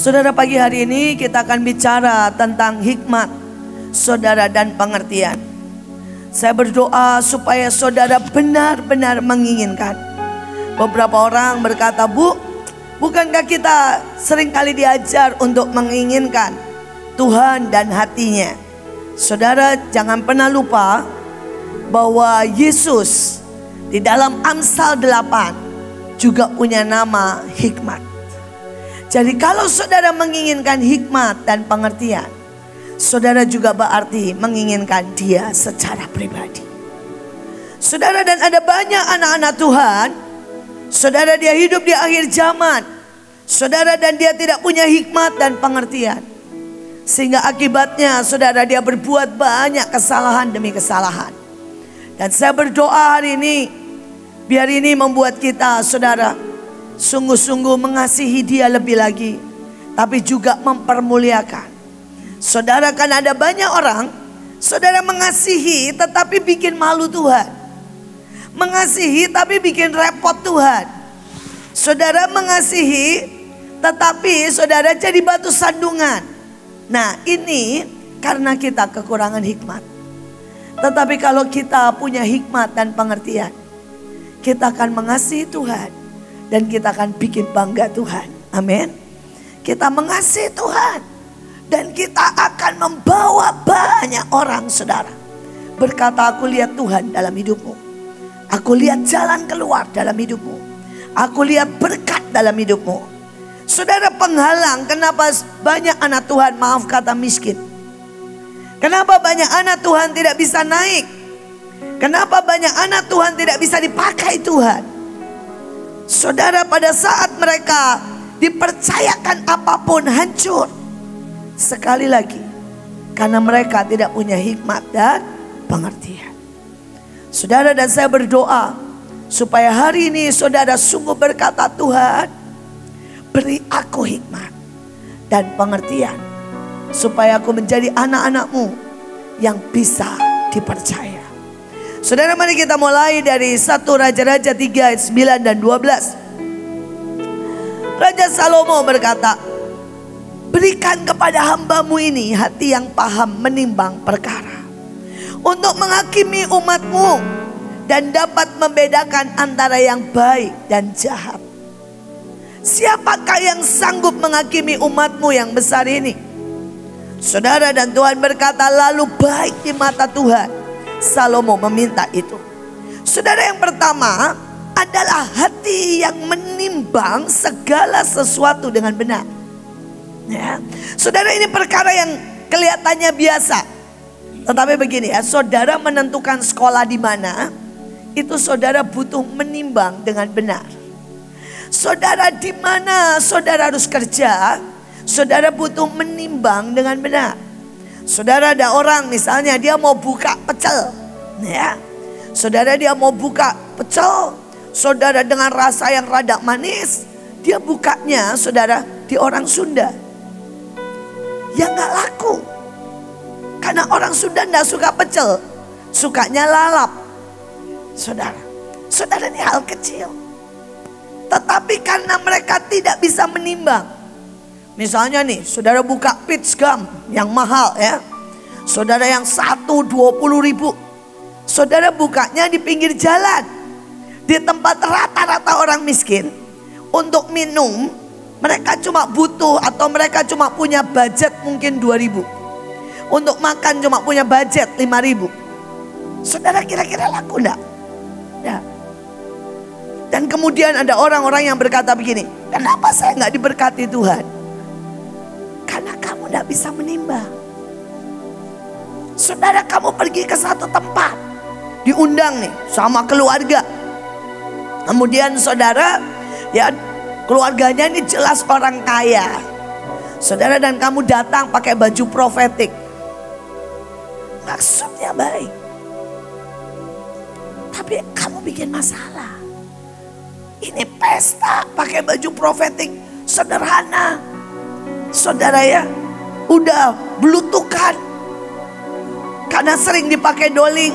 Saudara, pagi hari ini kita akan bicara tentang hikmat, saudara, dan pengertian. Saya berdoa supaya saudara benar-benar menginginkan. Beberapa orang berkata, Bu, bukankah kita seringkali diajar untuk menginginkan Tuhan dan hatinya? Saudara, jangan pernah lupa bahwa Yesus di dalam Amsal 8 juga punya nama hikmat. Jadi kalau saudara menginginkan hikmat dan pengertian, saudara juga berarti menginginkan dia secara pribadi. Saudara, dan ada banyak anak-anak Tuhan, saudara, dia hidup di akhir zaman, saudara, dan dia tidak punya hikmat dan pengertian. Sehingga akibatnya saudara, dia berbuat banyak kesalahan demi kesalahan. Dan saya berdoa hari ini, biar ini membuat kita, saudara, sungguh-sungguh mengasihi dia lebih lagi, tapi juga mempermuliakan. Saudara, kan ada banyak orang, saudara, mengasihi tetapi bikin malu Tuhan. Mengasihi tapi bikin repot Tuhan. Saudara, mengasihi tetapi saudara jadi batu sandungan. Nah, ini karena kita kekurangan hikmat. Tetapi kalau kita punya hikmat dan pengertian, kita akan mengasihi Tuhan dan kita akan bikin bangga Tuhan. Amin. Kita mengasihi Tuhan dan kita akan membawa banyak orang, saudara, berkata, aku lihat Tuhan dalam hidupmu. Aku lihat jalan keluar dalam hidupmu. Aku lihat berkat dalam hidupmu. Saudara, penghalang kenapa banyak anak Tuhan, maaf kata, miskin. Kenapa banyak anak Tuhan tidak bisa naik? Kenapa banyak anak Tuhan tidak bisa dipakai Tuhan? Saudara, pada saat mereka dipercayakan apapun hancur. Sekali lagi, karena mereka tidak punya hikmat dan pengertian. Saudara, dan saya berdoa supaya hari ini saudara sungguh berkata, Tuhan, beri aku hikmat dan pengertian, supaya aku menjadi anak-anak-Mu yang bisa dipercaya. Saudara, mari kita mulai dari 1 Raja-Raja 3 ayat 9 dan 12. Raja Salomo berkata, berikan kepada hamba-Mu ini hati yang paham menimbang perkara, untuk menghakimi umat-Mu dan dapat membedakan antara yang baik dan jahat. Siapakah yang sanggup menghakimi umat-Mu yang besar ini? Saudara, dan Tuhan berkata, lalu baik di mata Tuhan Salomo meminta itu. Saudara, yang pertama adalah hati yang menimbang segala sesuatu dengan benar. Ya. Saudara, ini perkara yang kelihatannya biasa. Tetapi begini ya, saudara menentukan sekolah di mana, itu saudara butuh menimbang dengan benar. Saudara, di mana saudara harus kerja, saudara butuh menimbang dengan benar. Saudara, ada orang misalnya dia mau buka pecel, ya. Saudara, dia mau buka pecel, saudara, dengan rasa yang rada manis. Dia bukanya, saudara, di orang Sunda. Ya nggak laku. Karena orang Sunda nggak suka pecel, sukanya lalap. Saudara, saudara, ini hal kecil. Tetapi karena mereka tidak bisa menimbang. Misalnya nih, saudara buka peach gum yang mahal ya. Saudara, yang 1 20.000. Saudara bukanya di pinggir jalan. Di tempat rata-rata orang miskin. Untuk minum, mereka cuma butuh atau mereka cuma punya budget mungkin 2.000. Untuk makan cuma punya budget 5.000. Saudara, kira-kira laku enggak? Ya. Dan kemudian ada orang-orang yang berkata begini, kenapa saya nggak diberkati Tuhan? Karena kamu tidak bisa menimbang. Saudara, kamu pergi ke satu tempat, diundang nih sama keluarga. Kemudian saudara, ya keluarganya ini jelas orang kaya. Saudara, dan kamu datang pakai baju profetik. Maksudnya baik, tapi kamu bikin masalah. Ini pesta pakai baju profetik sederhana. Saudara, ya udah blutukan karena sering dipakai doling.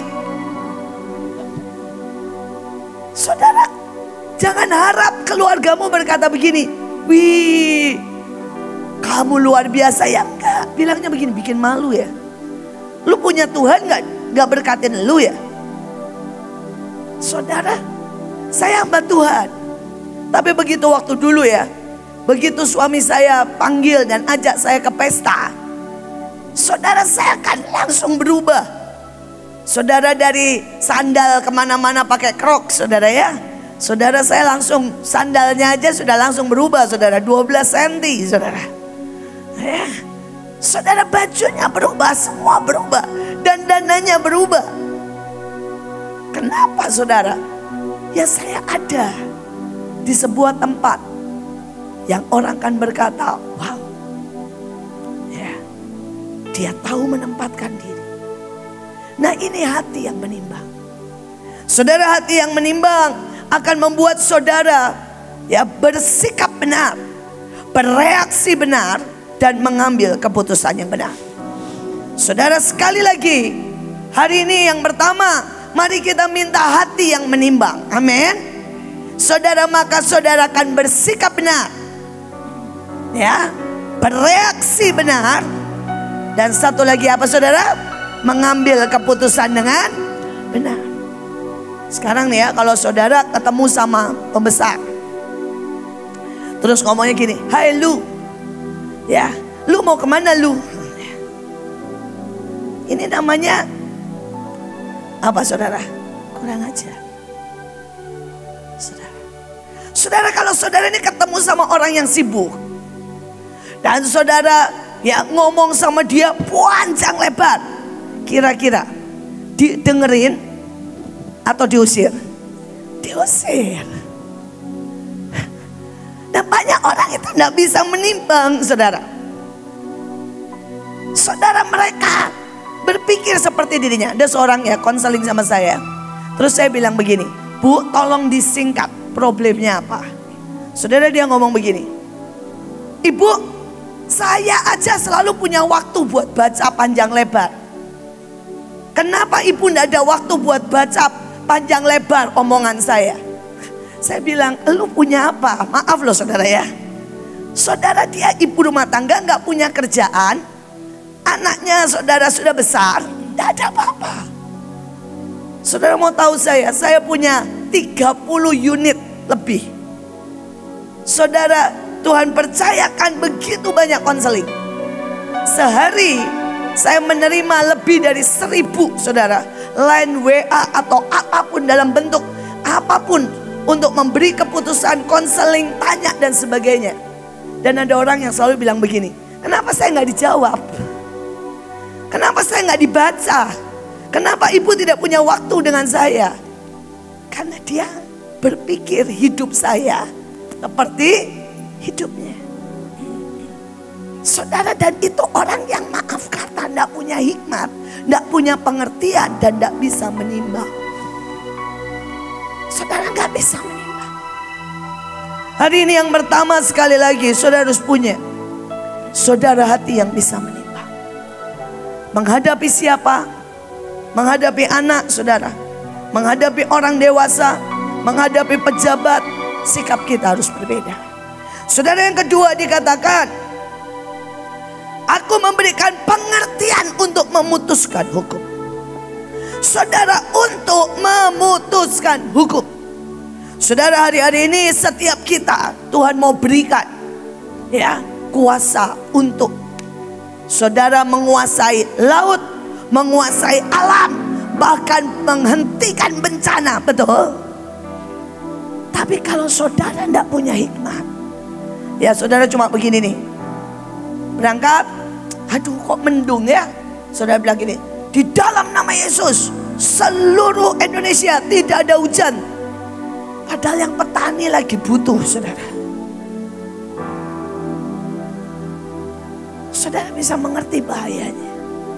Saudara, jangan harap keluargamu berkata begini, wih Kamu luar biasa ya. Enggak, bilangnya begini, bikin malu ya. Lu punya Tuhan gak berkatin lu ya? Saudara, saya hamba Tuhan. Tapi begitu waktu dulu ya, begitu suami saya panggil dan ajak saya ke pesta, saudara, saya akan langsung berubah. Saudara, dari sandal kemana-mana pakai Crocs, saudara ya. Saudara, saya langsung sandalnya aja sudah langsung berubah, saudara, 12 cm, saudara. Ya. Saudara, bajunya berubah, semua berubah, dan dananya berubah. Kenapa, saudara? Ya, saya ada di sebuah tempat yang orang kan berkata, wow, ya, dia tahu menempatkan diri. Nah, ini hati yang menimbang. Saudara, hati yang menimbang akan membuat saudara ya bersikap benar, bereaksi benar, dan mengambil keputusan yang benar. Saudara, sekali lagi, hari ini yang pertama, mari kita minta hati yang menimbang. Amin. Saudara, maka saudara akan bersikap benar, ya, bereaksi benar, dan satu lagi apa, saudara? Mengambil keputusan dengan benar. Sekarang nih ya, kalau saudara ketemu sama pembesar, terus ngomongnya gini, hai lu, ya, lu mau kemana lu? Ini namanya apa, saudara? Kurang ajar. Saudara, kalau saudara ini ketemu sama orang yang sibuk, dan saudara ya ngomong sama dia panjang lebar, kira-kira didengerin atau diusir? Diusir. Dan banyak orang itu tidak bisa menimbang, saudara. Saudara, mereka berpikir seperti dirinya. Ada seorang ya konseling sama saya. Terus saya bilang begini, Bu, tolong disingkat problemnya apa. Saudara, dia ngomong begini, Ibu, saya aja selalu punya waktu buat baca panjang lebar. Kenapa ibu tidak ada waktu buat baca panjang lebar omongan saya? Saya bilang, lu punya apa? Maaf loh, saudara ya. Saudara, dia ibu rumah tangga, nggak punya kerjaan. Anaknya saudara sudah besar, tidak ada apa-apa. Saudara mau tahu saya punya 30 unit lebih. Saudara, Tuhan percayakan begitu banyak konseling. Sehari saya menerima lebih dari 1000, saudara, line WA atau apapun, dalam bentuk apapun, untuk memberi keputusan, konseling, tanya dan sebagainya. Dan ada orang yang selalu bilang begini, kenapa saya nggak dijawab? Kenapa saya nggak dibaca? Kenapa ibu tidak punya waktu dengan saya? Karena dia berpikir hidup saya seperti hidupnya. Saudara, dan itu orang yang maaf kata tidak punya hikmat, tidak punya pengertian, dan tidak bisa menimbang. Saudara nggak bisa menimbang. Hari ini yang pertama, sekali lagi, saudara harus punya, saudara, hati yang bisa menimbang. Menghadapi siapa? Menghadapi anak saudara, menghadapi orang dewasa, menghadapi pejabat, sikap kita harus berbeda. Saudara, yang kedua dikatakan, aku memberikan pengertian untuk memutuskan hukum. Saudara, untuk memutuskan hukum. Saudara, hari-hari ini setiap kita Tuhan mau berikan ya kuasa untuk saudara menguasai laut, menguasai alam, bahkan menghentikan bencana, betul? Tapi kalau saudara tidak punya hikmat, ya saudara cuma begini nih, berangkat, aduh kok mendung ya. Saudara bilang gini, di dalam nama Yesus seluruh Indonesia tidak ada hujan. Padahal yang petani lagi butuh, saudara. Saudara bisa mengerti bahayanya.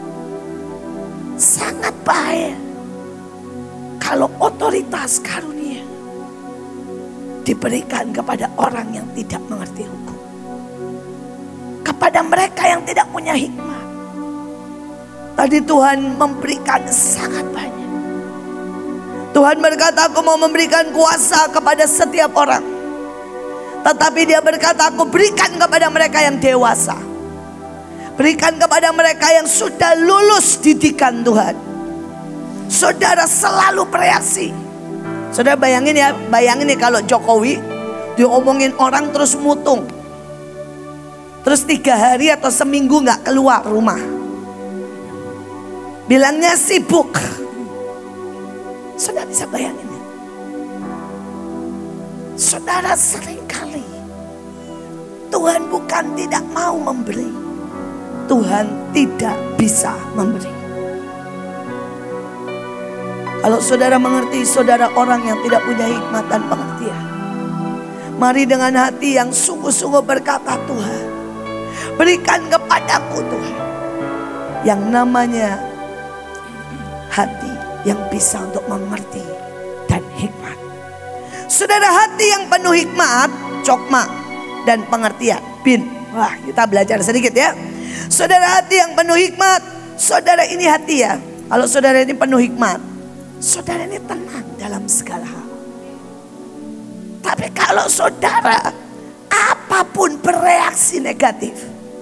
Sangat bahaya kalau otoritas karunia diberikan kepada orang yang tidak mengerti hukum, kepada mereka yang tidak punya hikmat. Tadi Tuhan memberikan sangat banyak. Tuhan berkata, aku mau memberikan kuasa kepada setiap orang. Tetapi dia berkata, aku berikan kepada mereka yang dewasa. Berikan kepada mereka yang sudah lulus didikan Tuhan. Saudara selalu bereaksi. Saudara bayangin ya, bayangin nih kalau Jokowi diomongin orang terus mutung. Terus 3 hari atau seminggu gak keluar rumah. Bilangnya sibuk. Saudara bisa bayangin ya? Saudara seringkali Tuhan bukan tidak mau memberi, Tuhan tidak bisa memberi. Kalau saudara mengerti, saudara orang yang tidak punya hikmat dan pengertian, mari dengan hati yang sungguh-sungguh berkata, Tuhan, berikan kepadaku Tuhan yang namanya hati yang bisa untuk mengerti dan hikmat. Saudara, hati yang penuh hikmat, cokma dan pengertian, bin. Wah, kita belajar sedikit ya. Saudara, hati yang penuh hikmat, saudara ini hati ya. Kalau saudara ini penuh hikmat, saudara ini tenang dalam segala hal. Tapi kalau saudara apapun bereaksi negatif,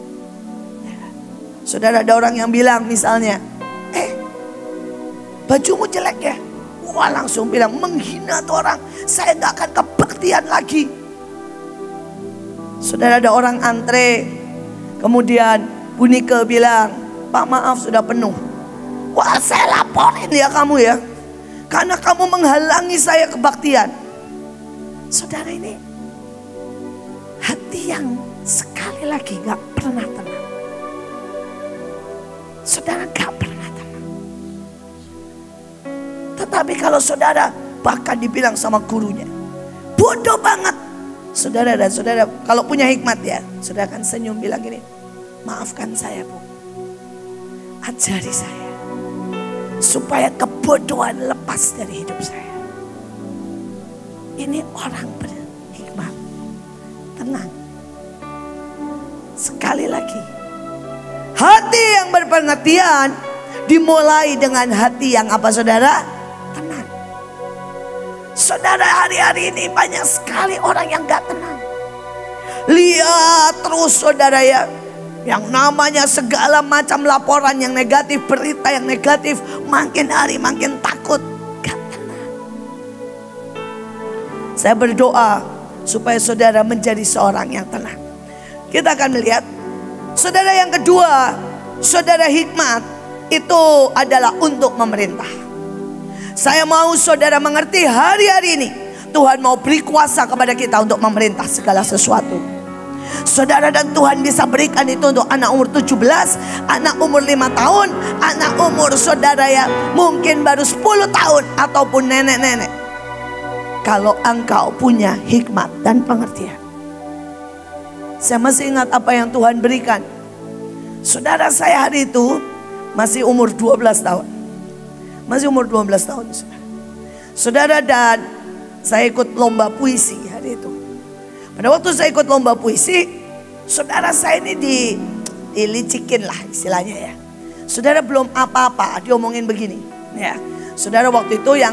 saudara, ada orang yang bilang misalnya, bajumu jelek ya. Wah, langsung bilang, menghina tuh orang, saya gak akan kebaktian lagi. Saudara, ada orang antre, kemudian Bunike bilang, Pak maaf sudah penuh. Wah, saya laporin ya kamu ya, karena kamu menghalangi saya kebaktian. Saudara, ini hati yang sekali lagi gak pernah tenang. Saudara gak pernah. Tetapi kalau saudara bahkan dibilang sama gurunya, bodoh banget. Saudara dan saudara kalau punya hikmat ya, saudara akan senyum bilang gini, maafkan saya Bu, ajari saya supaya kebodohan lepas dari hidup saya. Ini orang berhikmat, tenang. Sekali lagi, hati yang berpengertian dimulai dengan hati yang apa saudara? Tenang. Saudara, hari-hari ini banyak sekali orang yang gak tenang. Lihat terus saudara ya, yang namanya segala macam laporan yang negatif, berita yang negatif, makin hari makin takut, gak tenang. Saya berdoa supaya saudara menjadi seorang yang tenang. Kita akan melihat, saudara, yang kedua, saudara, hikmat itu adalah untuk memerintah. Saya mau saudara mengerti, hari-hari ini Tuhan mau beri kuasa kepada kita untuk memerintah segala sesuatu. Saudara, dan Tuhan bisa berikan itu untuk anak umur 17, anak umur 5 tahun, anak umur saudara ya mungkin baru 10 tahun, ataupun nenek-nenek. Kalau engkau punya hikmat dan pengertian. Saya masih ingat apa yang Tuhan berikan. Saudara, saya hari itu masih umur 12 tahun. Masih umur 12 tahun. Saudara, dan saya ikut lomba puisi hari itu. Pada waktu saya ikut lomba puisi, saudara, saya ini dilicikin lah istilahnya ya. Saudara, belum apa-apa diomongin begini ya. Saudara, waktu itu yang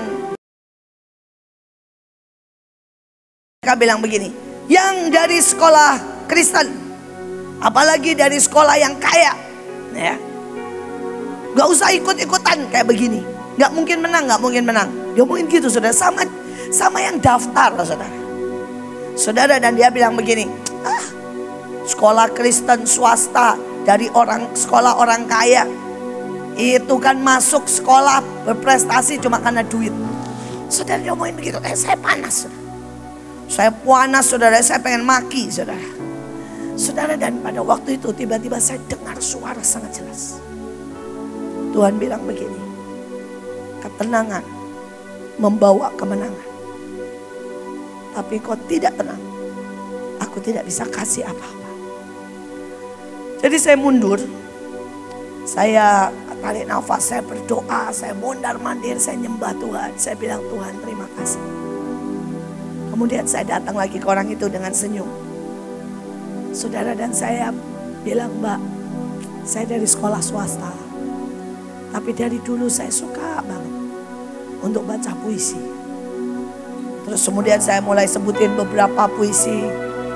mereka bilang begini, yang dari sekolah Kristen, apalagi dari sekolah yang kaya ya, gak usah ikut-ikutan kayak begini. Gak mungkin menang, gak mungkin menang. Dia omongin gitu saudara, sama yang daftar loh saudara. Saudara, dan dia bilang begini, sekolah Kristen swasta dari sekolah orang kaya, itu kan masuk sekolah berprestasi cuma karena duit. Saudara, dia omongin begitu, saya panas saudara. Saya panas saudara, saya pengen maki saudara. Saudara, dan pada waktu itu tiba-tiba saya dengar suara sangat jelas. Tuhan bilang begini, ketenangan membawa kemenangan. Tapi kau tidak tenang, aku tidak bisa kasih apa-apa. Jadi saya mundur, saya tarik nafas, saya berdoa, saya mondar-mandir, saya nyembah Tuhan. Saya bilang, Tuhan terima kasih. Kemudian saya datang lagi ke orang itu dengan senyum. Saudara, dan saya bilang, Mbak, saya dari sekolah swasta. Tapi dari dulu saya suka banget untuk baca puisi. Terus kemudian saya mulai sebutin beberapa puisi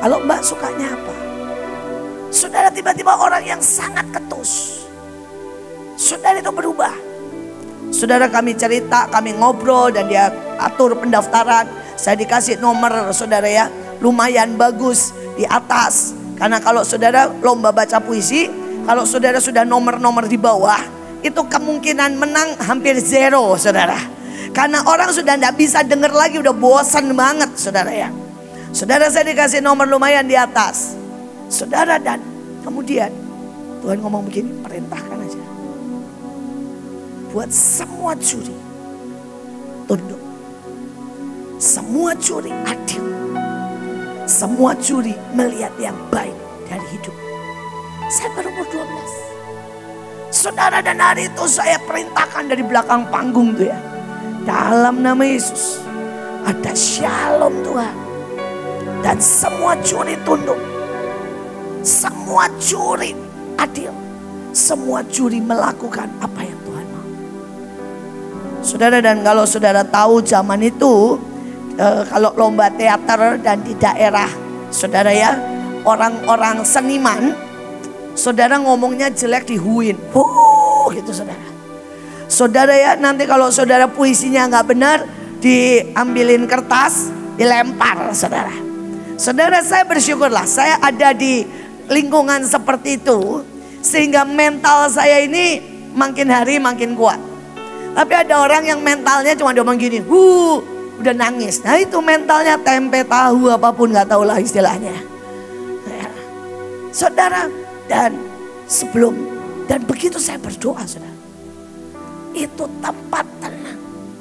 Kalau Mbak sukanya apa? Saudara, tiba-tiba orang yang sangat ketus, saudara itu berubah. Saudara, kami cerita, kami ngobrol dan dia atur pendaftaran. Saya dikasih nomor saudara ya, lumayan bagus di atas. Karena kalau saudara lomba baca puisi, kalau saudara sudah nomor-nomor di bawah, itu kemungkinan menang hampir zero saudara. Karena orang sudah tidak bisa dengar lagi, udah bosan banget saudara ya. Saudara, saya dikasih nomor lumayan di atas. Saudara, dan kemudian Tuhan ngomong begini, perintahkan aja. Buat semua juri tunduk. Semua juri adil. Semua juri melihat yang baik dari hidup. Saya berumur 12. Saudara, dan hari itu saya perintahkan dari belakang panggung tuh ya. Dalam nama Yesus ada shalom Tuhan. Dan semua juri tunduk. Semua juri adil. Semua juri melakukan apa yang Tuhan mau. Saudara, dan kalau saudara tahu zaman itu, kalau lomba teater dan di daerah saudara ya, orang-orang seniman, saudara ngomongnya jelek dihuin. Gitu saudara. Saudara ya, nanti kalau saudara puisinya nggak benar, diambilin kertas, dilempar saudara. Saudara, saya bersyukurlah saya ada di lingkungan seperti itu, sehingga mental saya ini makin hari makin kuat. Tapi ada orang yang mentalnya cuma diomong gini, udah nangis. Nah itu mentalnya tempe tahu apapun, nggak tahu lah istilahnya. Ya. Saudara, dan begitu saya berdoa saudara, itu tempat tenang.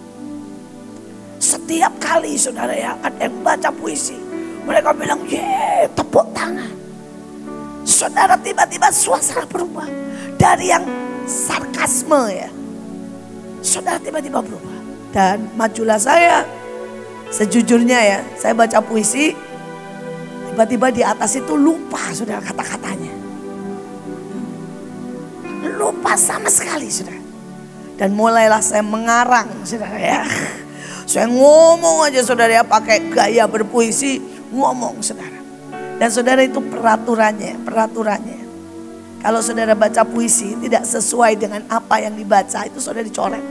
Setiap kali saudara ya, ada yang baca puisi, mereka bilang, ye, tepuk tangan. Saudara, tiba-tiba suasana berubah. Dari yang sarkasme ya, saudara tiba-tiba berubah. Dan majulah saya, sejujurnya ya, saya baca puisi, tiba-tiba di atas itu lupa saudara kata-katanya. Lupa sama sekali saudara. Dan mulailah saya mengarang saudara ya. Saya ngomong aja saudara ya, pakai gaya berpuisi, ngomong saudara. Dan saudara, itu peraturannya. Kalau saudara baca puisi tidak sesuai dengan apa yang dibaca, itu saudara dicoret.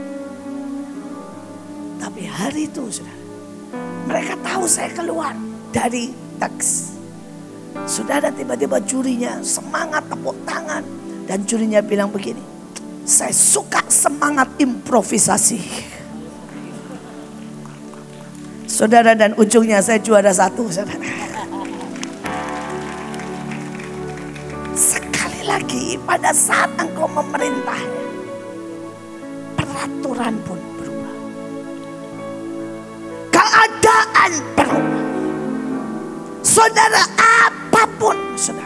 Tapi hari itu saudara, mereka tahu saya keluar dari teks. Saudara, tiba-tiba jurinya semangat tepuk tangan. Dan jurinya bilang begini, saya suka semangat improvisasi. Saudara, dan ujungnya saya juara 1 saudara. Sekali lagi, pada saat engkau memerintah, peraturan pun berubah. Keadaan berubah. Saudara, apapun saudara,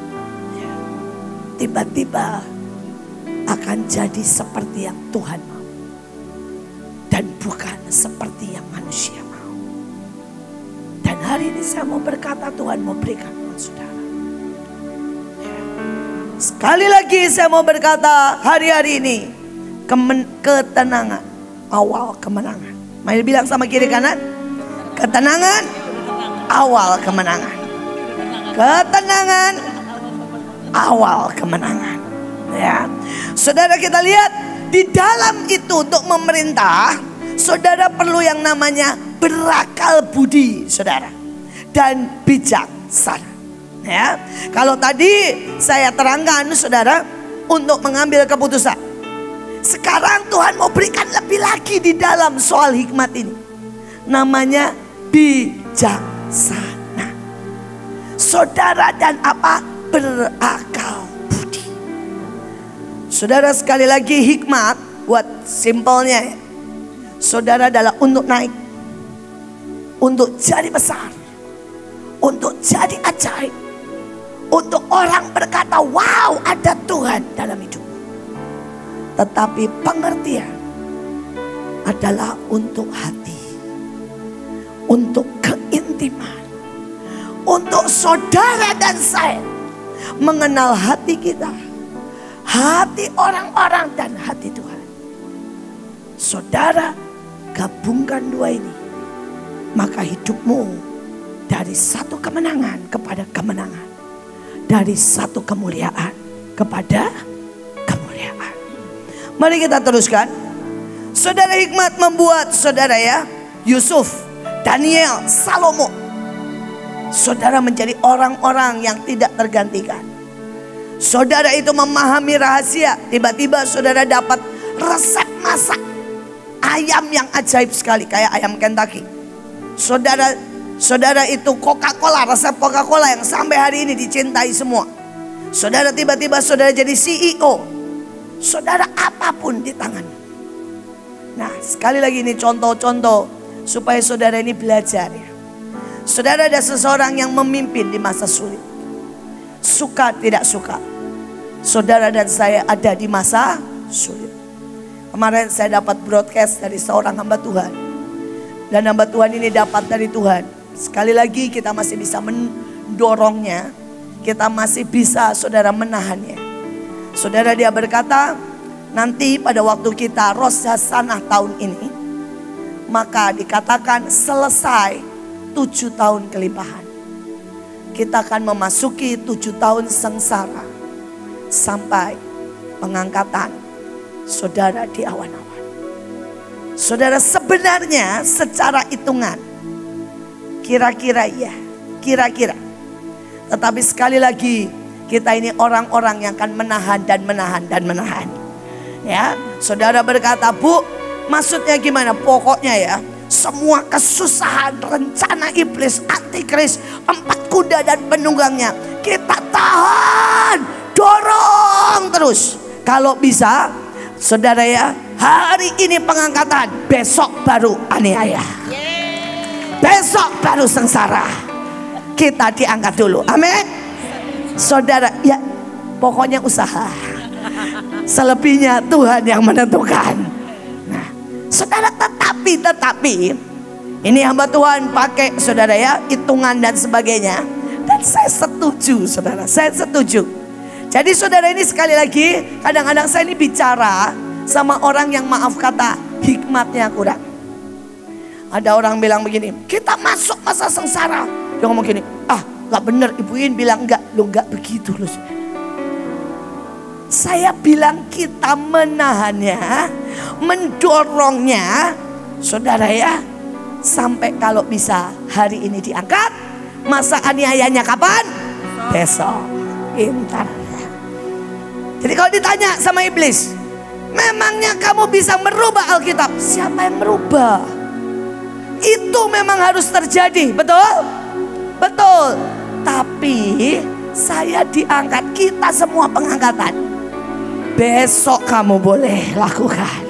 tiba-tiba akan jadi seperti yang Tuhan mau. Dan bukan seperti yang manusia mau. Dan hari ini saya mau berkata, Tuhan mau berikan buat saudara. Sekali lagi saya mau berkata, hari-hari ini ketenangan, awal kemenangan. Mari bilang sama kiri kanan, ketenangan, awal kemenangan. Ketenangan, awal kemenangan. Ya, saudara, kita lihat di dalam itu untuk memerintah, saudara perlu yang namanya berakal budi, saudara, dan bijaksana. Ya, kalau tadi saya terangkan saudara untuk mengambil keputusan. Sekarang Tuhan mau berikan lebih lagi di dalam soal hikmat ini. Namanya bijaksana. Saudara, dan apa? Berakal budi. Saudara, sekali lagi hikmat buat simpelnya, saudara, adalah untuk naik, untuk jadi besar, untuk jadi ajaib. Untuk orang berkata, wow, ada Tuhan dalam hidup. Tetapi pengertian adalah untuk hati, untuk keintiman, untuk saudara dan saya mengenal hati kita, hati orang-orang dan hati Tuhan. Saudara, gabungkan dua ini, maka hidupmu Dari satu kemenangan kepada kemenangan. Dari satu kemuliaan kepada kemuliaan. Mari kita teruskan. Saudara, hikmat membuat saudara ya, Yusuf, Daniel, Salomo, saudara menjadi orang-orang yang tidak tergantikan. Saudara itu memahami rahasia. Tiba-tiba saudara dapat resep masak ayam yang ajaib sekali, kayak ayam Kentucky. Saudara itu Coca-Cola, resep Coca-Cola yang sampai hari ini dicintai semua. Saudara tiba-tiba saudara jadi CEO. Saudara apapun di tangan. Nah, sekali lagi ini contoh-contoh supaya saudara ini belajar ya. Saudara, ada seseorang yang memimpin di masa sulit. Suka tidak suka, saudara dan saya ada di masa sulit. Kemarin saya dapat broadcast dari seorang hamba Tuhan. Dan hamba Tuhan ini dapat dari Tuhan. Sekali lagi kita masih bisa mendorongnya. Kita masih bisa saudara menahannya. Saudara, dia berkata, nanti pada waktu kita Rosh Hashanah tahun ini, maka dikatakan selesai 7 tahun kelimpahan. Kita akan memasuki 7 tahun sengsara sampai pengangkatan saudara di awan-awan. Saudara, sebenarnya secara hitungan kira-kira ya, kira-kira. Tetapi sekali lagi kita ini orang-orang yang akan menahan dan menahan dan menahan. Ya, saudara berkata, Bu, maksudnya gimana? Pokoknya ya, semua kesusahan, rencana iblis, antikris, 4 kuda dan penunggangnya, kita tahan, dorong terus. Kalau bisa, saudara ya, hari ini pengangkatan, besok baru aniaya, besok baru sengsara. Kita diangkat dulu, amin. Saudara, ya pokoknya usaha. Selebihnya Tuhan yang menentukan. Nah, saudara, tetapi ini hamba Tuhan pakai saudara ya, hitungan dan sebagainya. Dan saya setuju saudara, saya setuju. Jadi saudara, ini sekali lagi kadang-kadang saya ini bicara sama orang yang maaf kata hikmatnya kurang. Ada orang bilang begini, kita masuk masa sengsara. Dia ngomong gini, gak bener, Ibu In bilang enggak. Loh, enggak begitu loh. Saya bilang kita menahannya, mendorongnya, saudara ya, sampai kalau bisa hari ini diangkat. Masa aniayanya kapan? Besok. Pintar. Jadi kalau ditanya sama iblis, memangnya kamu bisa merubah Alkitab? Siapa yang merubah? Itu memang harus terjadi, betul? Betul. Tapi saya diangkat, kita semua pengangkatan. Besok kamu boleh lakukan.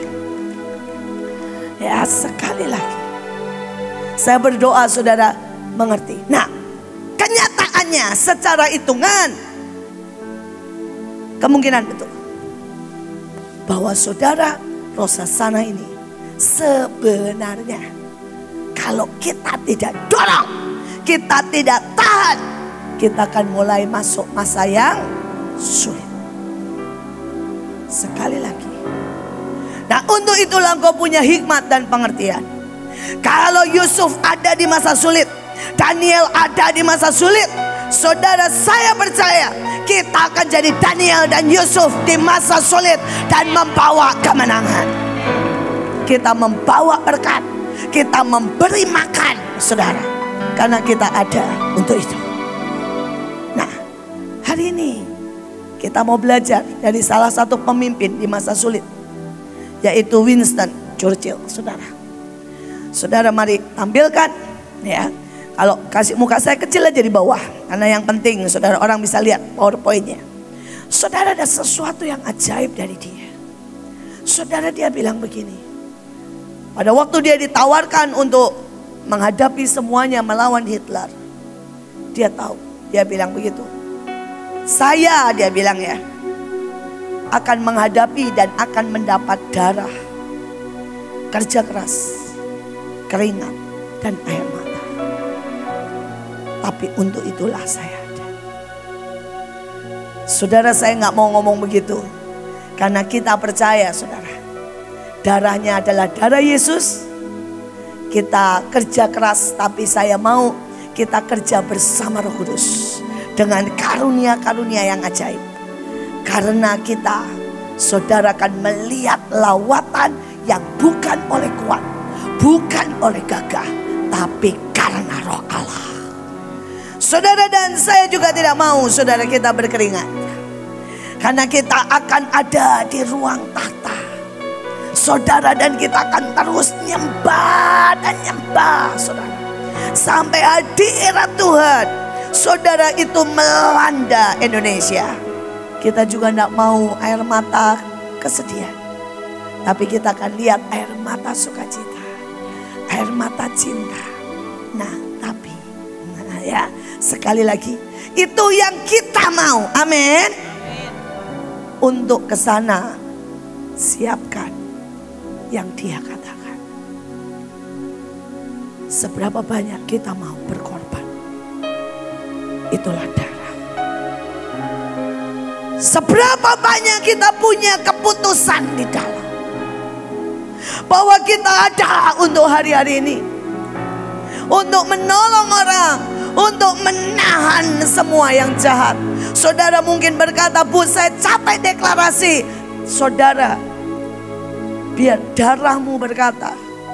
Ya, sekali lagi saya berdoa saudara mengerti. Nah, kenyataannya secara hitungan kemungkinan betul bahwa saudara, Rosh Hashanah ini sebenarnya kalau kita tidak dorong, kita tidak tahan, kita akan mulai masuk masa yang sulit. Sekali lagi. Nah, untuk itulah engkau punya hikmat dan pengertian. Kalau Yusuf ada di masa sulit, Daniel ada di masa sulit, saudara, saya percaya kita akan jadi Daniel dan Yusuf di masa sulit dan membawa kemenangan. Kita membawa berkat, kita memberi makan saudara, karena kita ada untuk itu. Nah, hari ini kita mau belajar dari salah satu pemimpin di masa sulit, yaitu Winston Churchill, saudara. Saudara, mari tampilkan ya. Kalau kasih muka saya kecil aja di bawah, karena yang penting saudara orang bisa lihat PowerPoint-nya. Saudara, ada sesuatu yang ajaib dari dia. Saudara, dia bilang begini. Pada waktu dia ditawarkan untuk menghadapi semuanya melawan Hitler, dia tahu, dia bilang begitu. Saya, dia bilang ya, akan menghadapi dan akan mendapat darah, kerja keras, keringat, dan air mata. Tapi untuk itulah saya ada. Saudara, saya nggak mau ngomong begitu, karena kita percaya saudara, darahnya adalah darah Yesus. Kita kerja keras, tapi saya mau kita kerja bersama Roh Kudus dengan karunia-karunia yang ajaib. Karena kita, saudara, akan melihat lawatan yang bukan oleh kuat, bukan oleh gagah, tapi karena Roh Allah. Saudara dan saya juga tidak mau saudara kita berkeringat, karena kita akan ada di ruang tahta. Saudara, dan kita akan terus nyembah dan nyembah saudara, sampai hadirat Tuhan saudara itu melanda Indonesia. Kita juga tidak mau air mata kesedihan, tapi kita akan lihat air mata sukacita, air mata cinta. Nah, tapi ya, sekali lagi itu yang kita mau. Amin. Untuk ke sana siapkan yang Dia katakan. Seberapa banyak kita mau berkorban, itulah darah. Seberapa banyak kita punya keputusan di dalam, bahwa kita ada untuk hari-hari ini, untuk menolong orang, untuk menahan semua yang jahat. Saudara mungkin berkata, Bu, saya capek deklarasi. Saudara, biar darahmu berkata,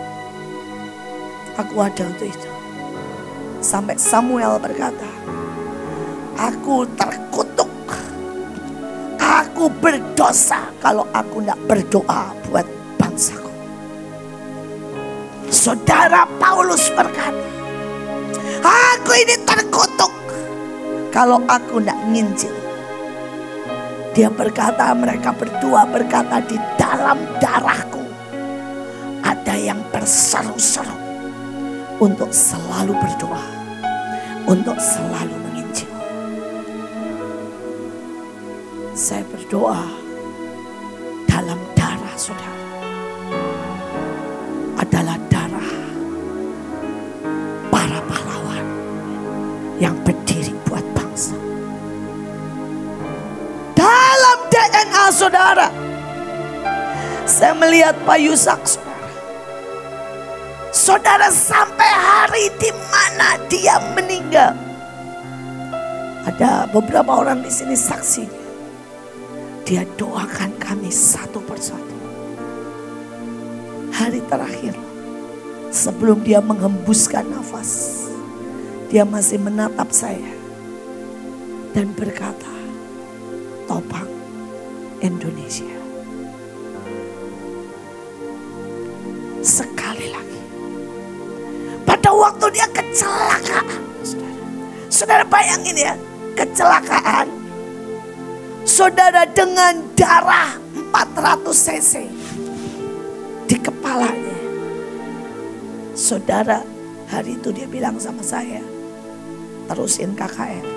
aku ada untuk itu. Sampai Samuel berkata, aku terkutuk, aku berdosa kalau aku tidak berdoa buat bangsaku. Saudara Paulus berkata, aku ini terkutuk kalau aku tidak nginjil. Dia berkata, mereka berdua berkata, di dalam darahku ada yang berseru-seru untuk selalu berdoa, untuk selalu menginjil. Saya berdoa dalam darah saudara adalah darah para pahlawan yang berdiri buat bangsa. Dalam DNA saudara, saya melihat Pak Yusak saudara. Saudara, sampai hari di mana dia meninggal, ada beberapa orang di sini saksinya. Dia doakan kami satu persatu. Hari terakhir sebelum dia menghembuskan nafas, dia masih menatap saya dan berkata, topang Indonesia. Sekali lagi, pada waktu dia kecelakaan, saudara bayangin ya, kecelakaan, saudara, dengan darah 400 cc di kepalanya. Saudara, hari itu dia bilang sama saya, terusin KKR,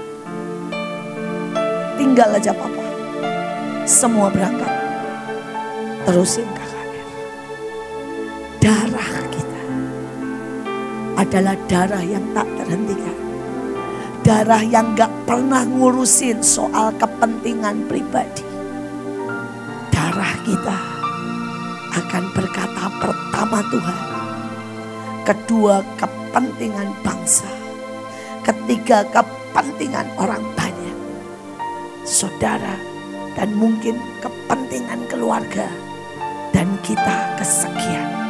tinggal aja papa, semua berangkat, terusin KKR. Darah kita adalah darah yang tak terhentikan, darah yang gak pernah ngurusin soal kepentingan pribadi. Darah kita akan berkata, pertama Tuhan, kedua kepentingan bangsa, ketiga kepentingan orang banyak, saudara, dan mungkin kepentingan keluarga, dan kita kesekian.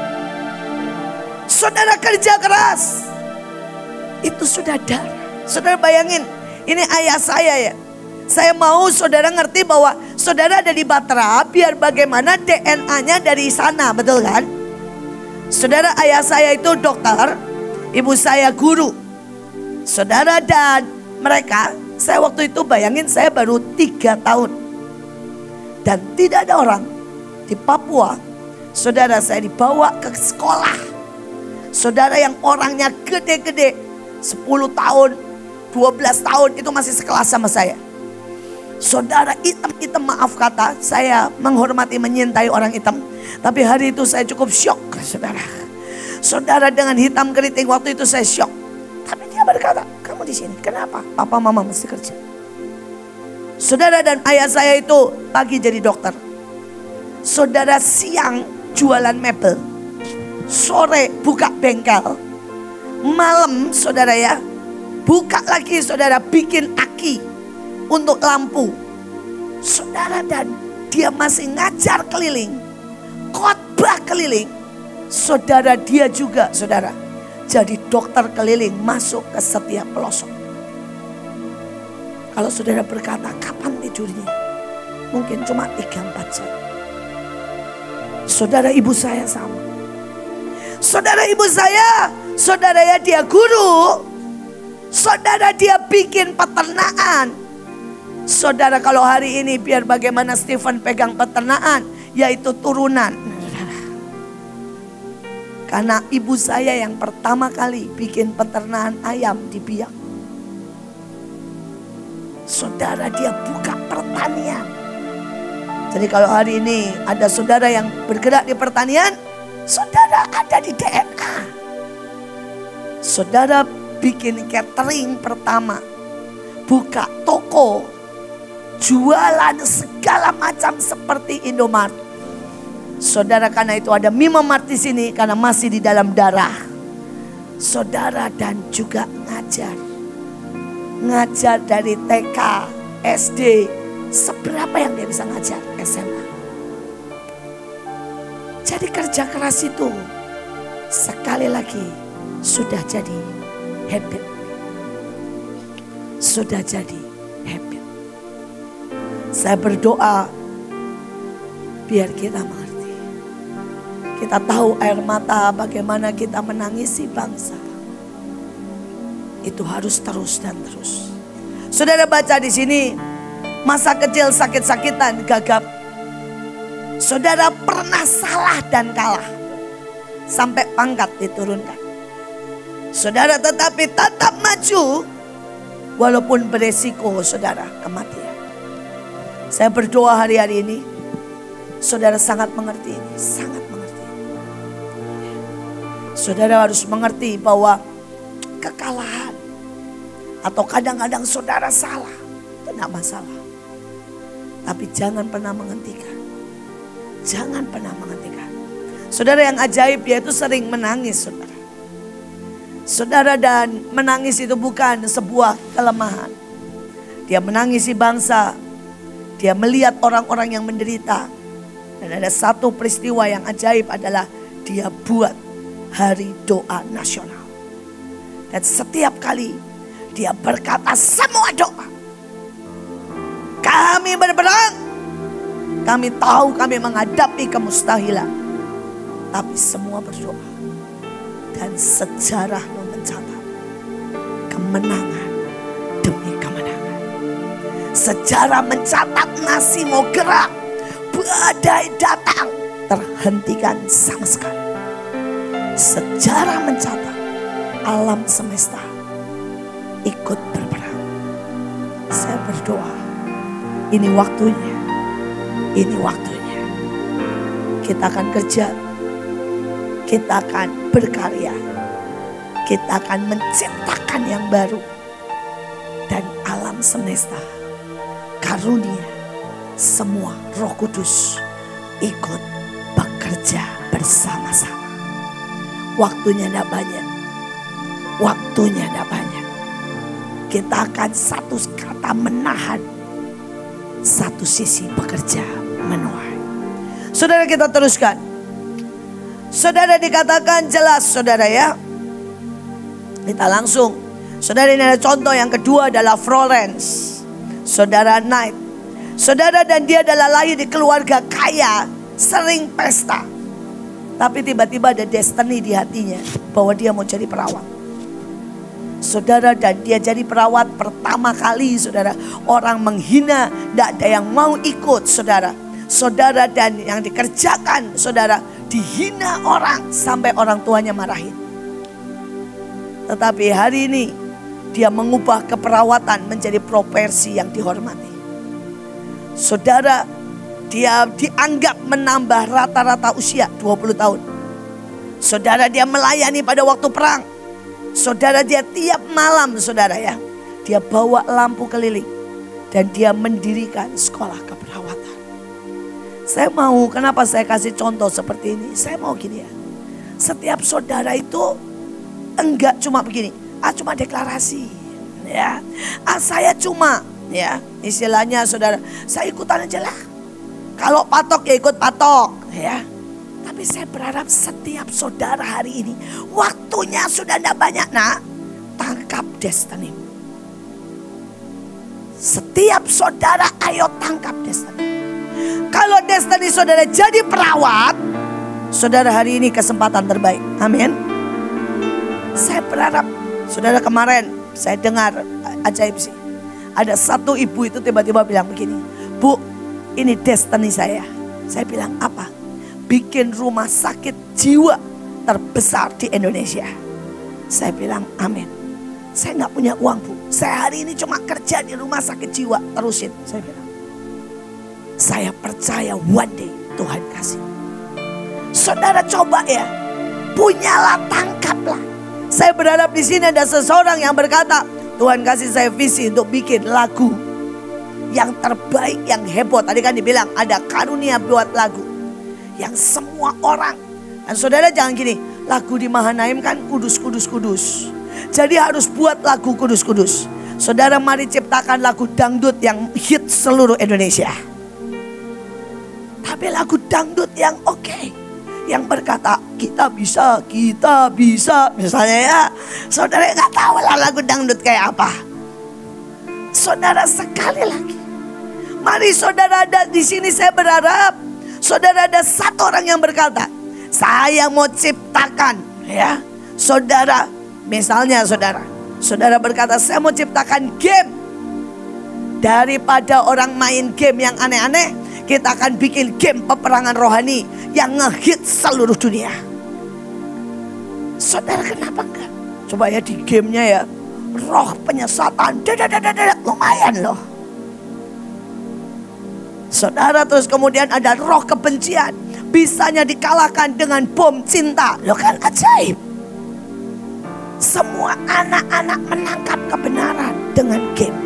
Saudara kerja keras, itu sudah darah. Saudara bayangin, ini ayah saya ya. Saya mau saudara ngerti bahwa saudara ada di Batra, biar bagaimana DNA-nya dari sana, betul kan? Saudara, ayah saya itu dokter, ibu saya guru. Saudara, dan mereka, saya waktu itu bayangin saya baru 3 tahun. Dan tidak ada orang di Papua. Saudara, saya dibawa ke sekolah. Saudara, yang orangnya gede-gede, 10 tahun, 12 tahun, itu masih sekelas sama saya. Saudara, hitam-hitam, maaf kata, saya menghormati, menyintai orang hitam. Tapi hari itu saya cukup syok, saudara. Saudara, dengan hitam keriting waktu itu saya syok. Tapi dia berkata, kamu di sini, kenapa? Papa mama mesti kerja. Saudara, dan ayah saya itu pagi jadi dokter. Saudara, siang jualan mebel, sore buka bengkel, malam saudara ya, buka lagi saudara, bikin aki untuk lampu. Saudara, dan dia masih ngajar keliling, khotbah keliling. Saudara, dia juga saudara jadi dokter keliling, masuk ke setiap pelosok. Kalau saudara berkata kapan tidurnya, mungkin cuma 3-4 jam. Saudara, ibu saya sama. Saudara, ibu saya, saudara ya, dia guru. Saudara, dia bikin peternakan. Saudara, kalau hari ini biar bagaimana Stephen pegang peternakan, yaitu turunan. Karena ibu saya yang pertama kali bikin peternakan ayam di Biak. Saudara, dia buka pertanian. Jadi kalau hari ini ada saudara yang bergerak di pertanian, saudara ada di DNA. Saudara bikin catering pertama, buka toko, jualan segala macam seperti Indomaret. Saudara, karena itu ada Mimamart di sini karena masih di dalam darah. Saudara, dan juga ngajar dari TK, SD. Seberapa yang dia bisa ngajar SMA. Jadi kerja keras itu sekali lagi sudah jadi habit. Sudah jadi habit. Saya berdoa biar kita mengerti. Kita tahu air mata bagaimana kita menangisi bangsa. Itu harus terus dan terus. Saudara baca di sini, masa kecil sakit-sakitan, gagap. Saudara pernah salah dan kalah. Sampai pangkat diturunkan. Saudara tetapi tetap maju. Walaupun beresiko saudara kematian. Saya berdoa hari-hari ini. Saudara sangat mengerti ini. Sangat mengerti. Saudara harus mengerti bahwa kekalahan. Atau kadang-kadang saudara salah. Tidak masalah. Tapi jangan pernah menghentikan. Jangan pernah menghentikan. Saudara, yang ajaib, dia itu sering menangis saudara. Saudara, dan menangis itu bukan sebuah kelemahan. Dia menangisi bangsa. Dia melihat orang-orang yang menderita. Dan ada satu peristiwa yang ajaib adalah dia buat hari doa nasional. Dan setiap kali dia berkata semua doa. Kami berperang. Kami tahu kami menghadapi kemustahilan. Tapi semua berdoa. Dan sejarah mencatat kemenangan demi kemenangan. Sejarah mencatat nasi mau gerak. Badai datang. Terhentikan sama sekali. Sejarah mencatat alam semesta ikut berperang. Saya berdoa. Ini waktunya. Ini waktunya. Kita akan kerja. Kita akan berkarya. Kita akan menciptakan yang baru. Dan alam semesta, karunia, semua Roh Kudus ikut bekerja bersama-sama. Waktunya tidak banyak. Waktunya tidak banyak. Kita akan satu kata menahan. Satu sisi bekerja menuai. Saudara, kita teruskan. Saudara, dikatakan jelas saudara ya. Kita langsung. Saudara, ini ada contoh yang kedua adalah Florence. Saudara Knight. Saudara, dan dia adalah lahir di keluarga kaya. Sering pesta. Tapi tiba-tiba ada destiny di hatinya. Bahwa dia mau jadi perawat. Saudara, dan dia jadi perawat pertama kali saudara. Orang menghina, tidak ada yang mau ikut saudara. Saudara, dan yang dikerjakan saudara, dihina orang sampai orang tuanya marahin. Tetapi hari ini dia mengubah keperawatan menjadi profesi yang dihormati. Saudara, dia dianggap menambah rata-rata usia 20 tahun. Saudara, dia melayani pada waktu perang. Saudara, dia tiap malam saudara ya, dia bawa lampu keliling. Dan dia mendirikan sekolah keperawatan. Saya mau, kenapa saya kasih contoh seperti ini? Saya mau gini ya. Setiap saudara itu enggak cuma begini, cuma deklarasi, ya, saya cuma, ya, istilahnya saudara, saya ikutan aja lah. Kalau patok ya ikut patok, ya. Tapi saya berharap setiap saudara hari ini, waktunya sudah tidak banyak, nak, tangkap destiny. Setiap saudara ayo tangkap destiny. Kalau destiny saudara jadi perawat, saudara hari ini kesempatan terbaik. Amin. Saya berharap, saudara, kemarin saya dengar ajaib sih. Ada satu ibu itu tiba-tiba bilang begini, Bu, ini destiny saya. Saya bilang, apa? Bikin rumah sakit jiwa terbesar di Indonesia. Saya bilang, amin. Saya nggak punya uang, Bu. Saya hari ini cuma kerja di rumah sakit jiwa. Terusin, saya bilang. Saya percaya one day Tuhan kasih. Saudara coba ya, punyalah, tangkaplah. Saya berharap di sini ada seseorang yang berkata, Tuhan kasih saya visi untuk bikin lagu yang terbaik, yang heboh. Tadi kan dibilang ada karunia buat lagu yang semua orang. Dan saudara jangan gini, lagu di Mahanaim kan kudus, kudus, kudus. Jadi harus buat lagu kudus, kudus. Saudara mari ciptakan lagu dangdut yang hit seluruh Indonesia. Tapi lagu dangdut yang oke, yang berkata kita bisa, kita bisa. Misalnya ya, saudara nggak tahu lah lagu dangdut kayak apa. Saudara sekali lagi, mari saudara ada di sini, saya berharap saudara ada satu orang yang berkata, saya mau ciptakan, ya. Saudara, misalnya saudara berkata, saya mau ciptakan game. Daripada orang main game yang aneh-aneh, kita akan bikin game peperangan rohani yang ngehit seluruh dunia. Saudara, kenapa enggak? Coba ya di gamenya ya, roh penyesatan, lumayan loh. Saudara, terus kemudian ada roh kebencian, bisanya dikalahkan dengan bom cinta. Loh kan ajaib. Semua anak-anak menangkap kebenaran dengan game.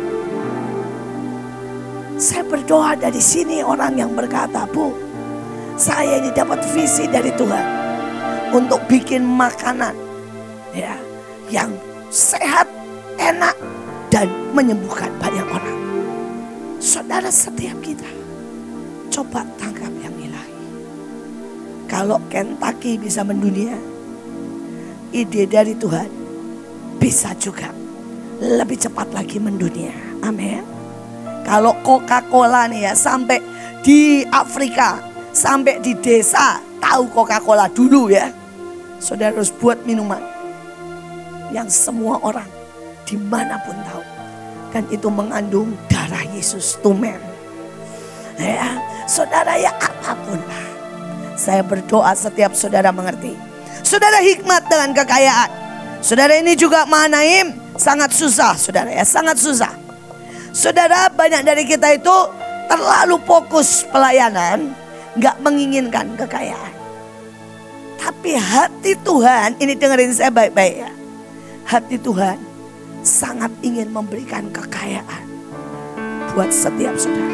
Saya berdoa dari sini orang yang berkata, Bu, saya ini dapat visi dari Tuhan untuk bikin makanan, ya, yang sehat, enak, dan menyembuhkan banyak orang. Saudara, setiap kita coba tangkap yang ilahi. Kalau Kentucky bisa mendunia, ide dari Tuhan bisa juga lebih cepat lagi mendunia. Amin. Kalau Coca-Cola nih ya, sampai di Afrika, sampai di desa tahu Coca-Cola dulu ya. Saudara harus buat minuman yang semua orang dimanapun tahu. Dan itu mengandung darah Yesus, tumen. Ya, saudara, ya apapun lah. Saya berdoa setiap saudara mengerti. Saudara, hikmat dengan kekayaan. Saudara, ini juga Mahanaim sangat susah, saudara ya, sangat susah. Saudara, banyak dari kita itu terlalu fokus pelayanan, gak menginginkan kekayaan. Tapi hati Tuhan, ini dengerin saya baik-baik ya. Hati Tuhan sangat ingin memberikan kekayaan buat setiap saudara.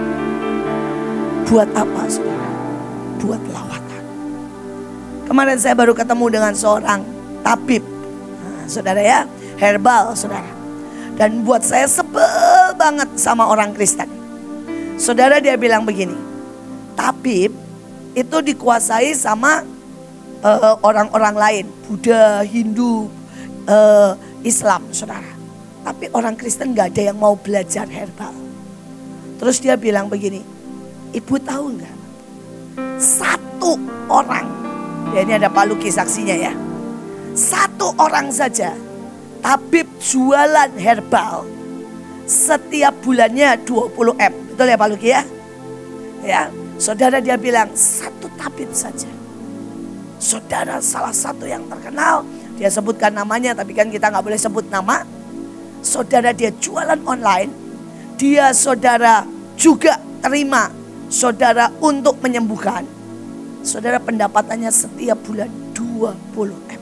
Buat apa, saudara? Buat lawatan. Kemarin saya baru ketemu dengan seorang tabib, saudara ya, herbal, saudara. Dan buat saya sebel banget sama orang Kristen. Saudara, dia bilang begini, tabib itu dikuasai sama orang-orang lain, Buddha, Hindu, Islam, saudara. Tapi orang Kristen gak ada yang mau belajar herbal. Terus dia bilang begini, ibu tahu nggak? Satu orang, ya ini ada Pak Luki saksinya ya. Satu orang saja, tabib jualan herbal, setiap bulannya 20M. Betul ya Pak Luki ya? Ya, saudara, dia bilang satu tabib saja. Saudara, salah satu yang terkenal, dia sebutkan namanya, tapi kan kita nggak boleh sebut nama. Saudara, dia jualan online. Dia, saudara, juga terima saudara untuk menyembuhkan. Saudara, pendapatannya setiap bulan 20M.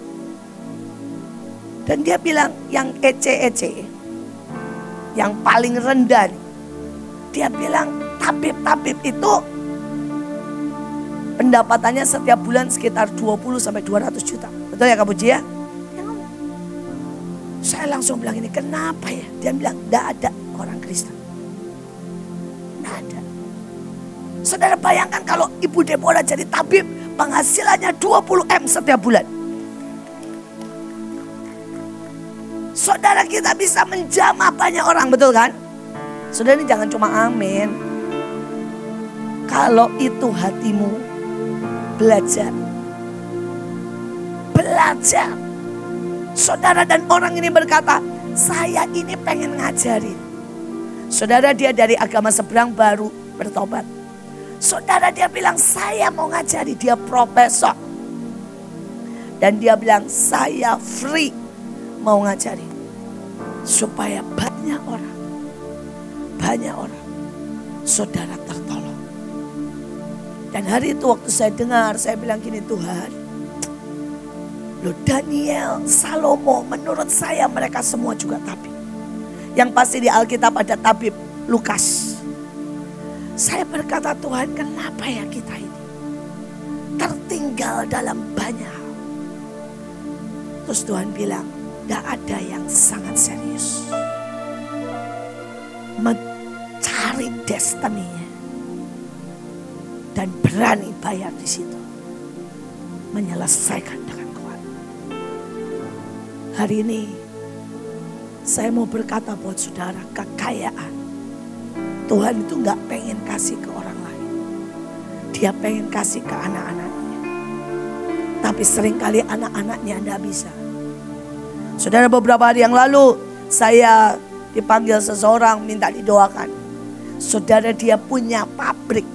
Dan dia bilang yang ece-ece, yang paling rendah, dia bilang tabib-tabib itu pendapatannya setiap bulan sekitar 20 sampai 200 juta. Betul ya Kak Puji ya? Yang Saya langsung bilang ini, kenapa ya? Dia bilang, tidak ada orang Kristen. Tidak ada. Saudara bayangkan kalau Ibu Deborah jadi tabib, penghasilannya 20 M setiap bulan. Saudara kita bisa menjamah banyak orang, betul kan? Saudara ini jangan cuma amin. Kalau itu hatimu, belajar. Belajar. Saudara, dan orang ini berkata, saya ini pengen ngajarin. Saudara, dia dari agama seberang baru bertobat. Saudara, dia bilang saya mau ngajari, dia profesor. Dan dia bilang saya free mau ngajari. Supaya banyak orang saudara tertolong. Dan hari itu waktu saya dengar, saya bilang gini, Tuhan, loh Daniel, Salomo, menurut saya mereka semua juga tabib. Yang pasti di Alkitab ada tabib Lukas. Saya berkata, Tuhan, kenapa ya kita ini tertinggal dalam banyak hal. Terus Tuhan bilang, tidak ada yang sangat serius mencari destininya dan berani bayar di situ, menyelesaikan dengan kuat. Hari ini saya mau berkata buat saudara, kekayaan Tuhan itu gak pengen kasih ke orang lain. Dia pengen kasih ke anak-anaknya. Tapi seringkali anak-anaknya tidak bisa. Saudara, beberapa hari yang lalu saya dipanggil seseorang minta didoakan. Saudara, dia punya pabrik.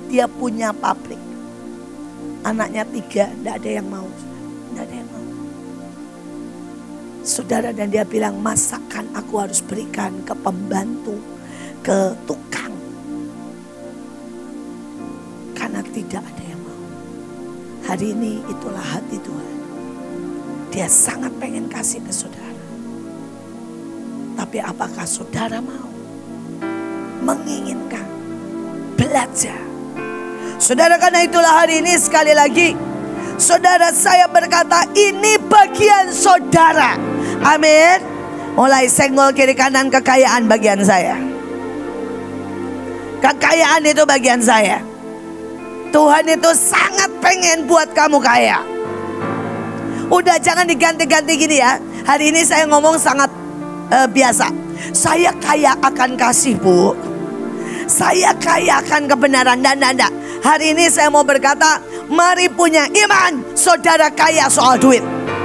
Anaknya 3, tidak ada yang mau. Tidak ada yang mau. Saudara, dan dia bilang, masakan aku harus berikan ke pembantu, ke tukang. Karena tidak ada yang mau. Hari ini itulah hati Tuhan. Dia sangat pengen kasih ke saudara. Tapi apakah saudara mau menginginkan belajar? Saudara, karena itulah hari ini sekali lagi, saudara, saya berkata ini bagian saudara. Amin. Mulai senggol kiri kanan, kekayaan bagian saya. Kekayaan itu bagian saya. Tuhan itu sangat pengen buat kamu kaya. Udah jangan diganti-ganti gini ya. Hari ini saya ngomong sangat biasa. Saya kaya akan kasih, Bu. Saya kaya akan kebenaran. Dan hari ini saya mau berkata, mari punya iman. Saudara kaya soal duit.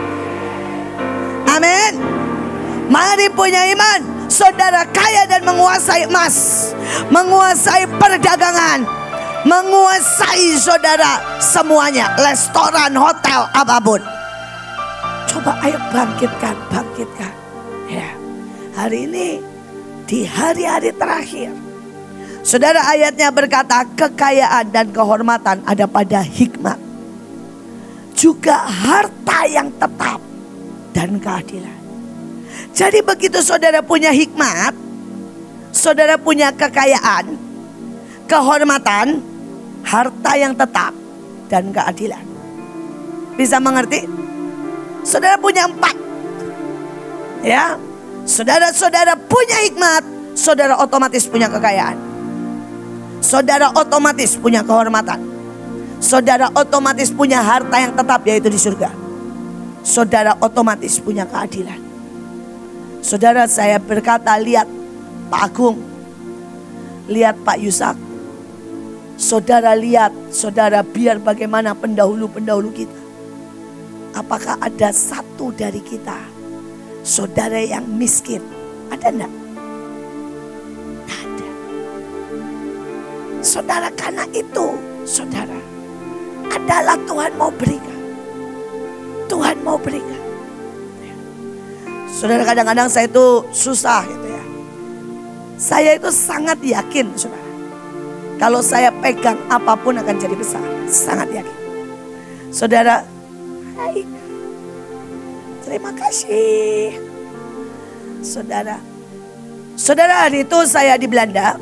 Amin. Mari punya iman. Saudara kaya dan menguasai emas, menguasai perdagangan, menguasai saudara semuanya, restoran, hotel, apapun. Coba ayo bangkitkan. Ya. Hari ini di hari-hari terakhir, saudara, ayatnya berkata kekayaan dan kehormatan ada pada hikmat, juga harta yang tetap dan keadilan. Jadi begitu saudara punya hikmat, saudara punya kekayaan, kehormatan, harta yang tetap dan keadilan. Bisa mengerti? Saudara punya 4. Ya. Saudara-saudara punya hikmat, saudara otomatis punya kekayaan. Saudara otomatis punya kehormatan. Saudara otomatis punya harta yang tetap, yaitu di surga. Saudara otomatis punya keadilan. Saudara, saya berkata, lihat Pak Agung, lihat Pak Yusak. Saudara lihat, saudara, biar bagaimana pendahulu-pendahulu kita. Apakah ada satu dari kita, saudara, yang miskin? Ada enggak? Tidak ada. Saudara, karena itu, saudara, adalah Tuhan mau berikan. Tuhan mau berikan. Saudara, kadang-kadang saya itu susah gitu ya. Saya itu sangat yakin, saudara, kalau saya pegang apapun akan jadi besar. Sangat yakin. Saudara, baik. Terima kasih. Saudara, hari itu saya di Belanda.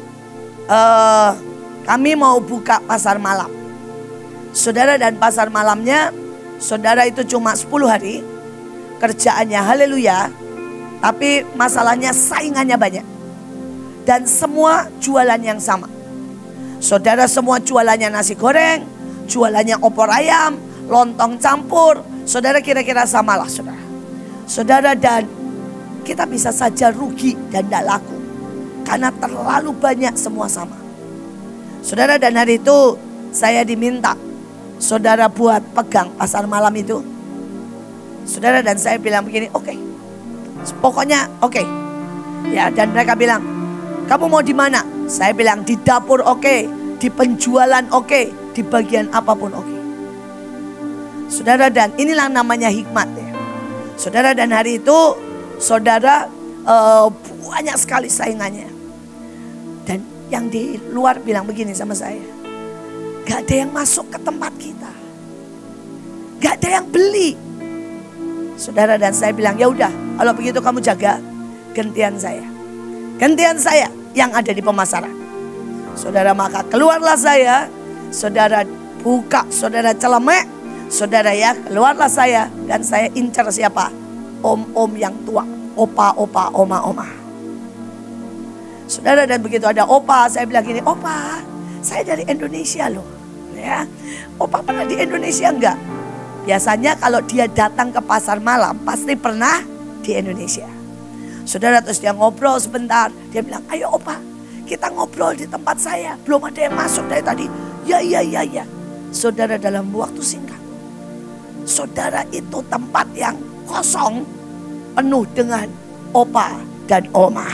Kami mau buka pasar malam. Saudara, dan pasar malamnya, saudara, itu cuma 10 hari. Kerjaannya haleluya. Tapi masalahnya saingannya banyak. Dan semua jualan yang sama. Saudara semua jualannya nasi goreng, jualannya opor ayam, lontong campur. Saudara kira-kira samalah saudara. Saudara, dan kita bisa saja rugi dan tidak laku. Karena terlalu banyak semua sama. Saudara, dan hari itu saya diminta saudara buat pegang pasar malam itu. Saudara, dan saya bilang begini, oke. Pokoknya oke. Ya, dan mereka bilang, kamu mau di mana? Saya bilang di dapur oke, di penjualan oke, di bagian apapun oke. Saudara, dan inilah namanya hikmat ya. Saudara, dan hari itu saudara banyak sekali saingannya. Dan yang di luar bilang begini sama saya, gak ada yang masuk ke tempat kita, gak ada yang beli. Saudara, dan saya bilang ya udah, kalau begitu kamu jaga, gantian saya yang ada di pemasaran. Saudara, maka keluarlah saya, saudara buka, saudara celemek, saudara ya, keluarlah saya, dan saya incar siapa? Om-om yang tua, opa-opa, oma-oma. Saudara, dan begitu ada opa, saya bilang gini, opa, saya dari Indonesia loh. Ya, opa pernah di Indonesia enggak? Biasanya kalau dia datang ke pasar malam pasti pernah di Indonesia. Saudara, terus dia ngobrol sebentar. Dia bilang, ayo opa, kita ngobrol di tempat saya. Belum ada yang masuk dari tadi. Ya. Saudara, dalam waktu singkat, saudara, itu tempat yang kosong penuh dengan opa dan oma.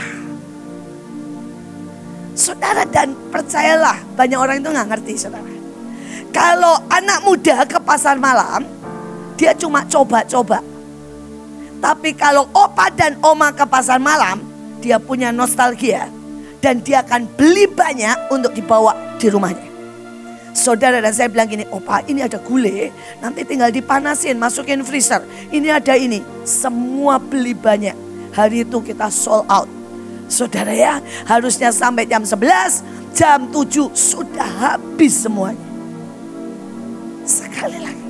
Saudara, dan percayalah, banyak orang itu gak ngerti saudara. Kalau anak muda ke pasar malam, dia cuma coba-coba. Tapi kalau opa dan oma ke pasar malam, dia punya nostalgia. Dan dia akan beli banyak untuk dibawa di rumahnya. Saudara, dan saya bilang gini, opa ini ada gulai, nanti tinggal dipanasin, masukin freezer. Ini ada ini, semua beli banyak. Hari itu kita sold out. Saudara ya, harusnya sampai jam 11, jam 7 sudah habis semuanya. Sekali lagi,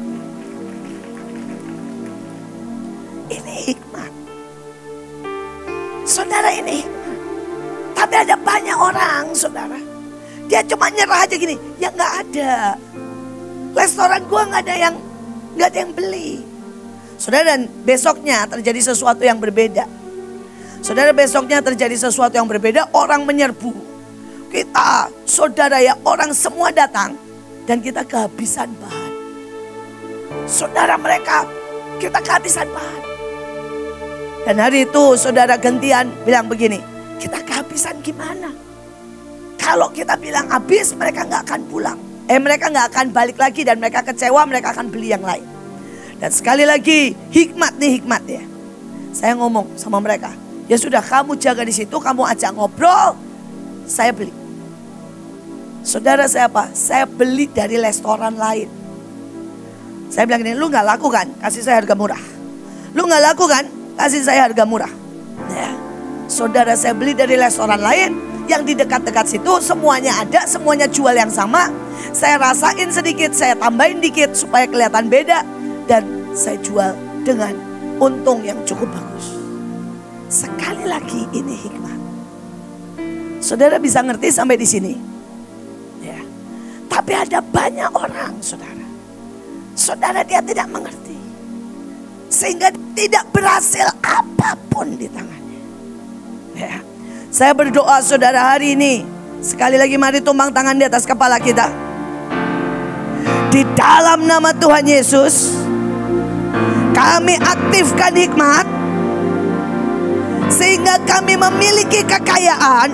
ini hikmat. Saudara, ini hikmat. Tapi ada banyak orang saudara, dia cuma nyerah aja gini, ya nggak ada. Restoran gua nggak ada yang beli. Saudara, dan besoknya terjadi sesuatu yang berbeda. Saudara, besoknya terjadi sesuatu yang berbeda, orang menyerbu. Kita, saudara ya, orang semua datang dan kita kehabisan bahan. Saudara, mereka, kita kehabisan bahan. Dan hari itu saudara gantian bilang begini, kita kehabisan gimana? Kalau kita bilang habis, mereka nggak akan pulang. Mereka nggak akan balik lagi dan mereka kecewa, mereka akan beli yang lain. Dan sekali lagi, hikmat nih, hikmat ya. Saya ngomong sama mereka, ya sudah, kamu jaga di situ, kamu ajak ngobrol, saya beli. Saudara, saya apa? Saya beli dari restoran lain. Saya bilang gini, lu gak laku kan? Kasih saya harga murah. Lu gak laku kan? Kasih saya harga murah. Ya. Saudara, saya beli dari restoran lain yang di dekat-dekat situ, semuanya ada, semuanya jual yang sama. Saya rasain sedikit, saya tambahin dikit supaya kelihatan beda. Dan saya jual dengan untung yang cukup bagus. Sekali lagi, ini hikmat. Saudara bisa ngerti sampai di sini? Ya. Tapi ada banyak orang, saudara. Saudara, dia tidak mengerti. Sehingga tidak berhasil apapun di tangannya. Ya. Saya berdoa saudara hari ini. Sekali lagi mari tumbang tangan di atas kepala kita. Di dalam nama Tuhan Yesus, kami aktifkan hikmat. Sehingga kami memiliki kekayaan.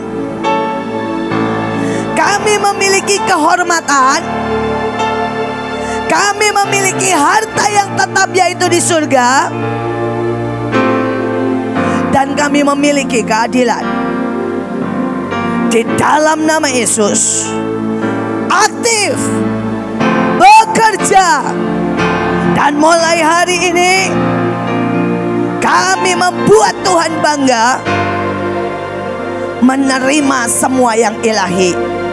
Kami memiliki kehormatan. Kami memiliki harta yang tetap, yaitu di surga. Dan kami memiliki keadilan. Di dalam nama Yesus, aktif, bekerja. Dan mulai hari ini kami membuat Tuhan bangga, menerima semua yang ilahi.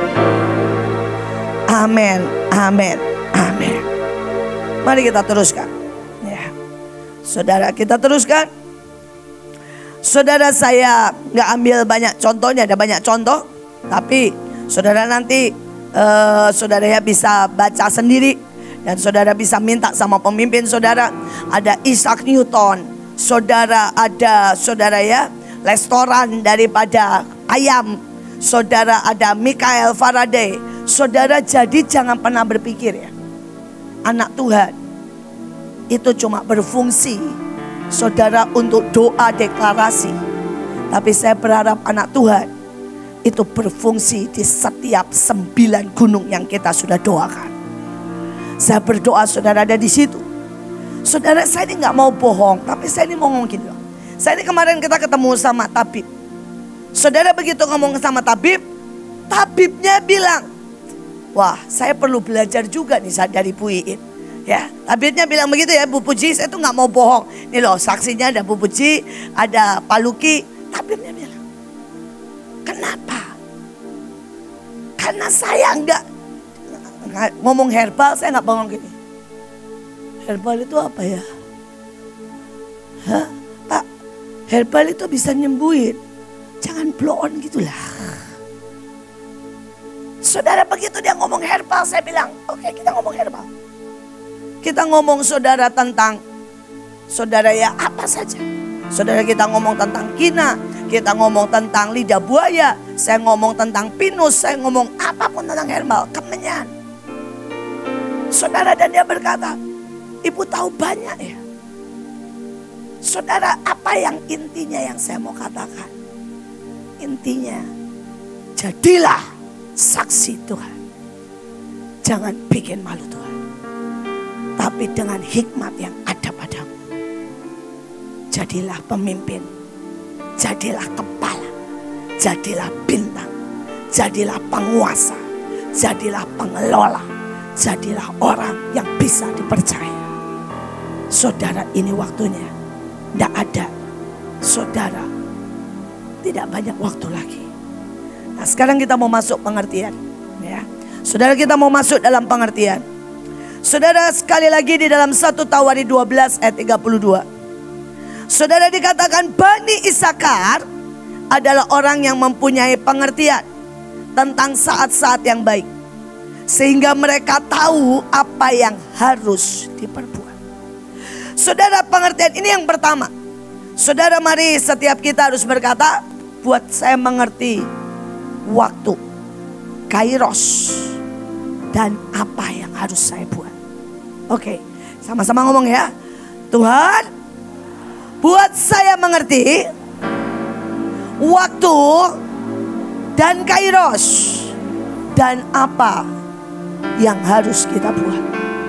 Amin, amin, amin. Mari kita teruskan. Ya. Saudara, kita teruskan. Saudara, saya nggak ambil banyak contohnya, ada banyak contoh. Tapi saudara nanti saudara ya bisa baca sendiri. Dan saudara bisa minta sama pemimpin saudara. Ada Isaac Newton. Saudara ada saudara ya restoran daripada ayam. Saudara ada Michael Faraday. Saudara, jadi jangan pernah berpikir ya, anak Tuhan itu cuma berfungsi saudara untuk doa deklarasi. Tapi saya berharap anak Tuhan itu berfungsi di setiap 9 gunung yang kita sudah doakan. Saya berdoa saudara ada di situ. Saudara, saya ini nggak mau bohong, tapi saya ini mau ngomong gini loh. Saya ini kemarin kita ketemu sama tabib. Saudara, begitu ngomong sama tabib, tabibnya bilang, wah, saya perlu belajar juga nih dari Bu Iin. Ya, tabibnya bilang begitu ya, Bu Puji, saya tuh nggak mau bohong. Nih loh, saksinya ada Bu Puji, ada Pak Luki. Tabibnya bilang, kenapa? Karena saya nggak ngomong herbal, saya nggak bangun gini. Herbal itu apa ya? Hah, Pak, herbal itu bisa nyembuhin. Jangan blow on gitulah. Saudara, begitu dia ngomong herbal, saya bilang, oke, kita ngomong herbal. Kita ngomong saudara tentang, saudara ya apa saja. Saudara, kita ngomong tentang kina, kita ngomong tentang lidah buaya, saya ngomong tentang pinus, saya ngomong apapun tentang herbal, kemenyan. Saudara, dan dia berkata, Ibu tahu banyak ya. Saudara, apa yang intinya yang saya mau katakan? Intinya, jadilah saksi Tuhan. Jangan bikin malu Tuhan. Tapi dengan hikmat yang ada padamu. Jadilah pemimpin. Jadilah kepala. Jadilah bintang. Jadilah penguasa. Jadilah pengelola. Jadilah orang yang bisa dipercaya. Saudara, ini waktunya. Tidak ada. Saudara, tidak banyak waktu lagi. Nah, sekarang kita mau masuk pengertian. Ya. Saudara, kita mau masuk dalam pengertian. Saudara, sekali lagi di dalam 1 Tawari 12 ayat 32. Saudara, dikatakan Bani Isakar adalah orang yang mempunyai pengertian tentang saat-saat yang baik. Sehingga mereka tahu apa yang harus diperbuat. Saudara, pengertian ini yang pertama. Saudara, mari setiap kita harus berkata, buat saya mengerti waktu, kairos, dan apa yang harus saya buat. Oke, sama-sama ngomong ya. Tuhan, buat saya mengerti waktu dan kairos, dan apa yang harus kita buat.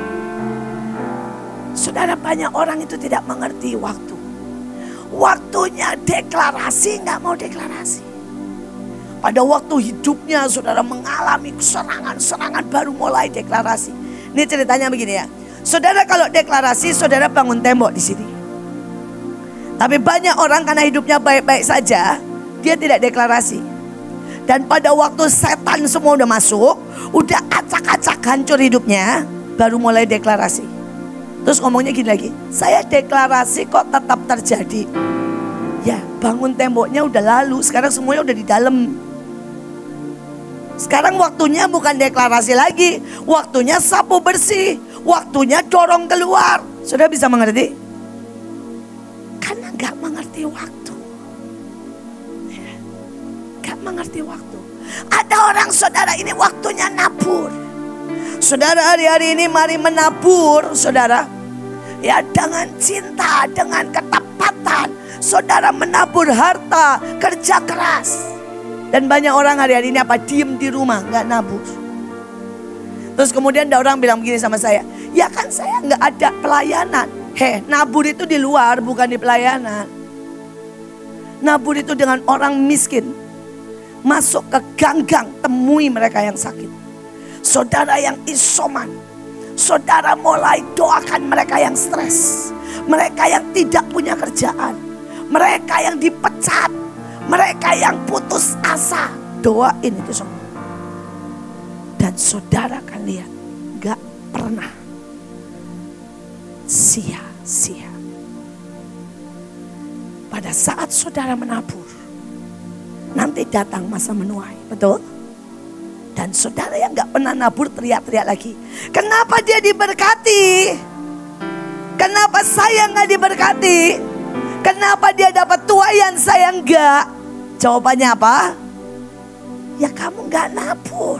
Saudara, banyak orang itu tidak mengerti waktu. Waktunya deklarasi, nggak mau deklarasi. Pada waktu hidupnya saudara mengalami serangan-serangan, baru mulai deklarasi. Ini ceritanya begini ya. Saudara, kalau deklarasi, saudara bangun tembok di sini. Tapi banyak orang karena hidupnya baik-baik saja, dia tidak deklarasi. Dan pada waktu setan semua udah masuk, udah acak-acak hancur hidupnya, baru mulai deklarasi. Terus ngomongnya gini lagi, saya deklarasi kok tetap terjadi. Ya, bangun temboknya udah lalu, sekarang semuanya udah di dalam. Sekarang waktunya bukan deklarasi lagi, waktunya sapu bersih, waktunya dorong keluar. Sudah bisa mengerti? Karena gak mengerti waktu. Ya, gak mengerti waktu. Ada orang saudara ini waktunya nabur. Saudara, hari-hari ini mari menabur, saudara. Ya, dengan cinta, dengan ketepatan. Saudara menabur harta, kerja keras. Dan banyak orang hari-hari ini apa? Diem di rumah, gak nabur. Terus kemudian ada orang bilang begini sama saya. Ya kan saya gak ada pelayanan. Nabur itu di luar, bukan di pelayanan. Nabur itu dengan orang miskin. Masuk ke gang-gang, temui mereka yang sakit. Saudara yang isoman, saudara mulai doakan mereka yang stres, mereka yang tidak punya kerjaan, mereka yang dipecat, mereka yang putus asa. Doain itu semua. Dan saudara akan lihat, gak pernah sia-sia. Pada pada saat saudara menabur, nanti datang masa menuai, betul? Dan saudara yang gak pernah nabur teriak-teriak lagi, kenapa dia diberkati? Kenapa saya gak diberkati? Kenapa dia dapat tuaian saya enggak? Jawabannya apa? Ya kamu gak nabur.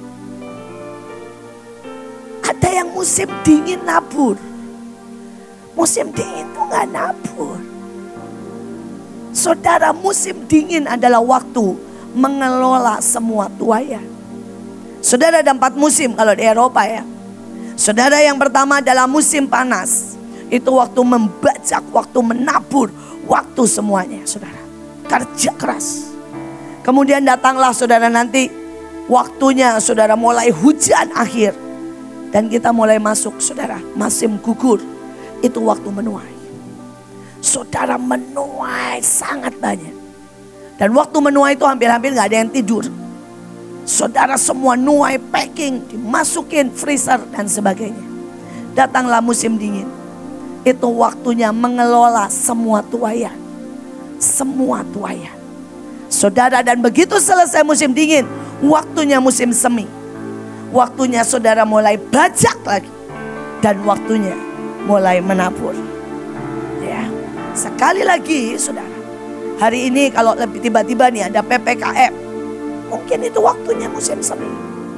Ada yang musim dingin nabur. Musim dingin tuh gak nabur. Saudara, musim dingin adalah waktu mengelola semua tuaian. Saudara, ada 4 musim kalau di Eropa ya. Saudara, yang pertama adalah musim panas. Itu waktu membajak, waktu menabur, waktu semuanya saudara. Kerja keras. Kemudian datanglah saudara nanti waktunya saudara mulai hujan akhir. Dan kita mulai masuk saudara musim gugur. Itu waktu menuai. Saudara menuai sangat banyak. Dan waktu menuai itu hampir-hampir gak ada yang tidur. Saudara semua nuai, packing, dimasukin freezer dan sebagainya. Datanglah musim dingin. Itu waktunya mengelola semua tuaian. Semua tuaian. Saudara, dan begitu selesai musim dingin, waktunya musim semi. Waktunya saudara mulai bajak lagi. Dan waktunya mulai menabur. Ya, sekali lagi saudara. Hari ini kalau lebih tiba-tiba nih ada PPKM. Mungkin itu waktunya musim semi.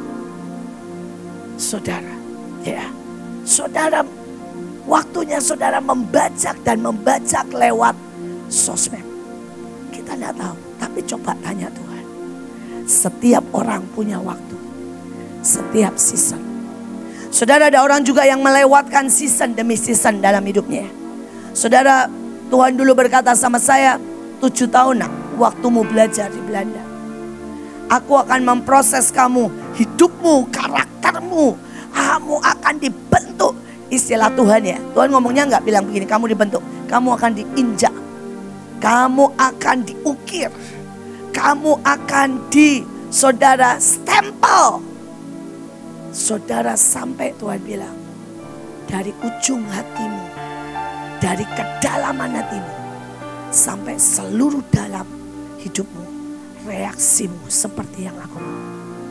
Saudara, ya. Saudara, waktunya saudara membajak dan membajak lewat sosmed. Kita tidak tahu, tapi coba tanya Tuhan. Setiap orang punya waktu. Setiap season. Saudara, ada orang juga yang melewatkan season demi season dalam hidupnya. Saudara, Tuhan dulu berkata sama saya, 7 tahun nak, waktumu belajar di Belanda. Aku akan memproses kamu, hidupmu, karaktermu. Kamu akan dibentuk. Istilah Tuhan ya. Tuhan ngomongnya nggak bilang begini, kamu dibentuk. Kamu akan diinjak. Kamu akan diukir. Kamu akan saudara stempel. Saudara, sampai Tuhan bilang, dari ujung hatimu, dari kedalaman hatimu, sampai seluruh dalam hidupmu, reaksimu seperti yang aku mau.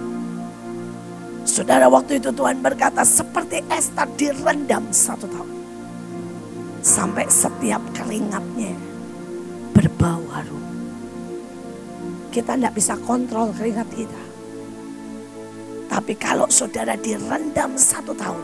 Saudara, waktu itu Tuhan berkata seperti Esther direndam 1 tahun. Sampai setiap keringatnya berbau harum. Kita tidak bisa kontrol keringat kita. Tapi kalau saudara direndam 1 tahun,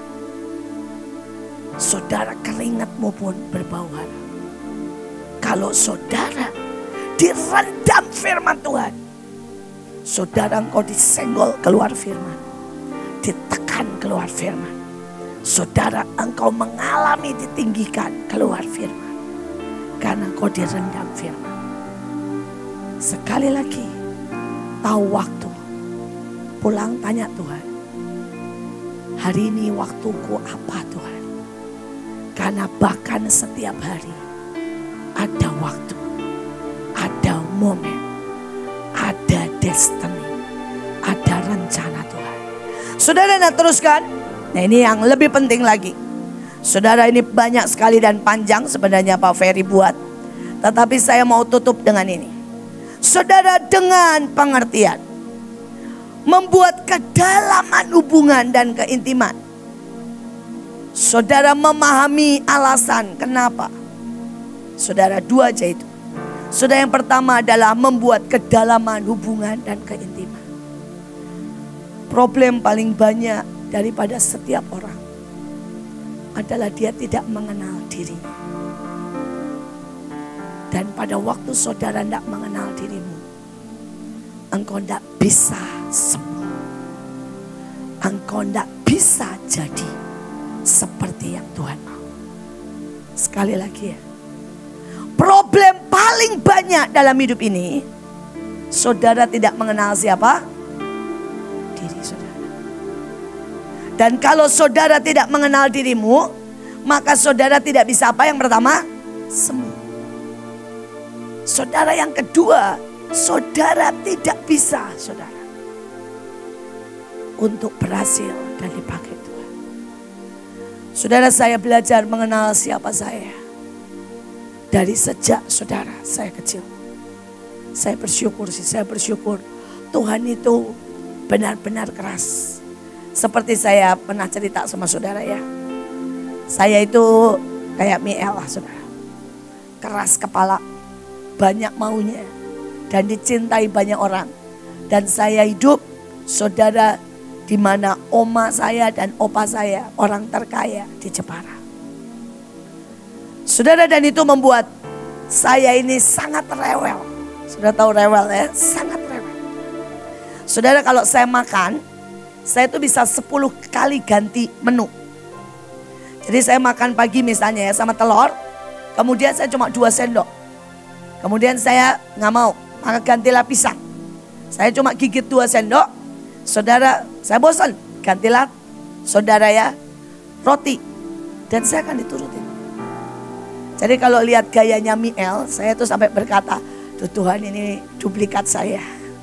saudara keringatmu pun berbau harum. Kalau saudara direndam firman Tuhan, saudara engkau disenggol keluar firman, ditekan keluar firman. Saudara, engkau mengalami ditinggikan keluar firman, karena engkau direndam firman. Sekali lagi, tahu waktu. Pulang tanya Tuhan, hari ini waktuku apa Tuhan? Karena bahkan setiap hari ada waktu, ada momen, ada destiny, ada rencana Tuhan. Saudara, nak teruskan. Nah, ini yang lebih penting lagi. Saudara, ini banyak sekali dan panjang sebenarnya Pak Ferry buat. Tetapi saya mau tutup dengan ini. Saudara, dengan pengertian. Membuat kedalaman hubungan dan keintiman. Saudara memahami alasan kenapa. Saudara, 2 aja itu. Saudara, yang pertama adalah membuat kedalaman hubungan dan keintiman. Problem paling banyak daripada setiap orang adalah dia tidak mengenal dirinya. Dan pada waktu saudara tidak mengenal dirimu, engkau tidak bisa sembuh. Engkau tidak bisa jadi seperti yang Tuhan mau. Sekali lagi ya. Problem paling banyak dalam hidup ini, saudara tidak mengenal siapa? Diri saudara. Dan kalau saudara tidak mengenal dirimu, maka saudara tidak bisa apa? Yang pertama, sembuh. Saudara, yang kedua, saudara tidak bisa, saudara, untuk berhasil dan dipakai Tuhan. Saudara, saya belajar mengenal siapa saya. Dari sejak saudara saya kecil, saya bersyukur Tuhan itu benar-benar keras. Seperti saya pernah cerita sama saudara ya. Saya itu kayak Miel lah saudara. Keras kepala, banyak maunya, dan dicintai banyak orang. Dan saya hidup saudara di mana oma saya dan opa saya orang terkaya di Jepara. Saudara, dan itu membuat saya ini sangat rewel. Saudara tahu rewel ya? Sangat rewel. Saudara, kalau saya makan, saya itu bisa 10 kali ganti menu. Jadi saya makan pagi misalnya ya sama telur, kemudian saya cuma 2 sendok. Kemudian saya nggak mau, maka gantilah pisang. Saya cuma gigit 2 sendok, saudara saya bosan, gantilah saudara ya roti. Dan saya akan diturutin. Jadi kalau lihat gayanya Miel, saya tuh sampai berkata, Tuhan ini duplikat saya.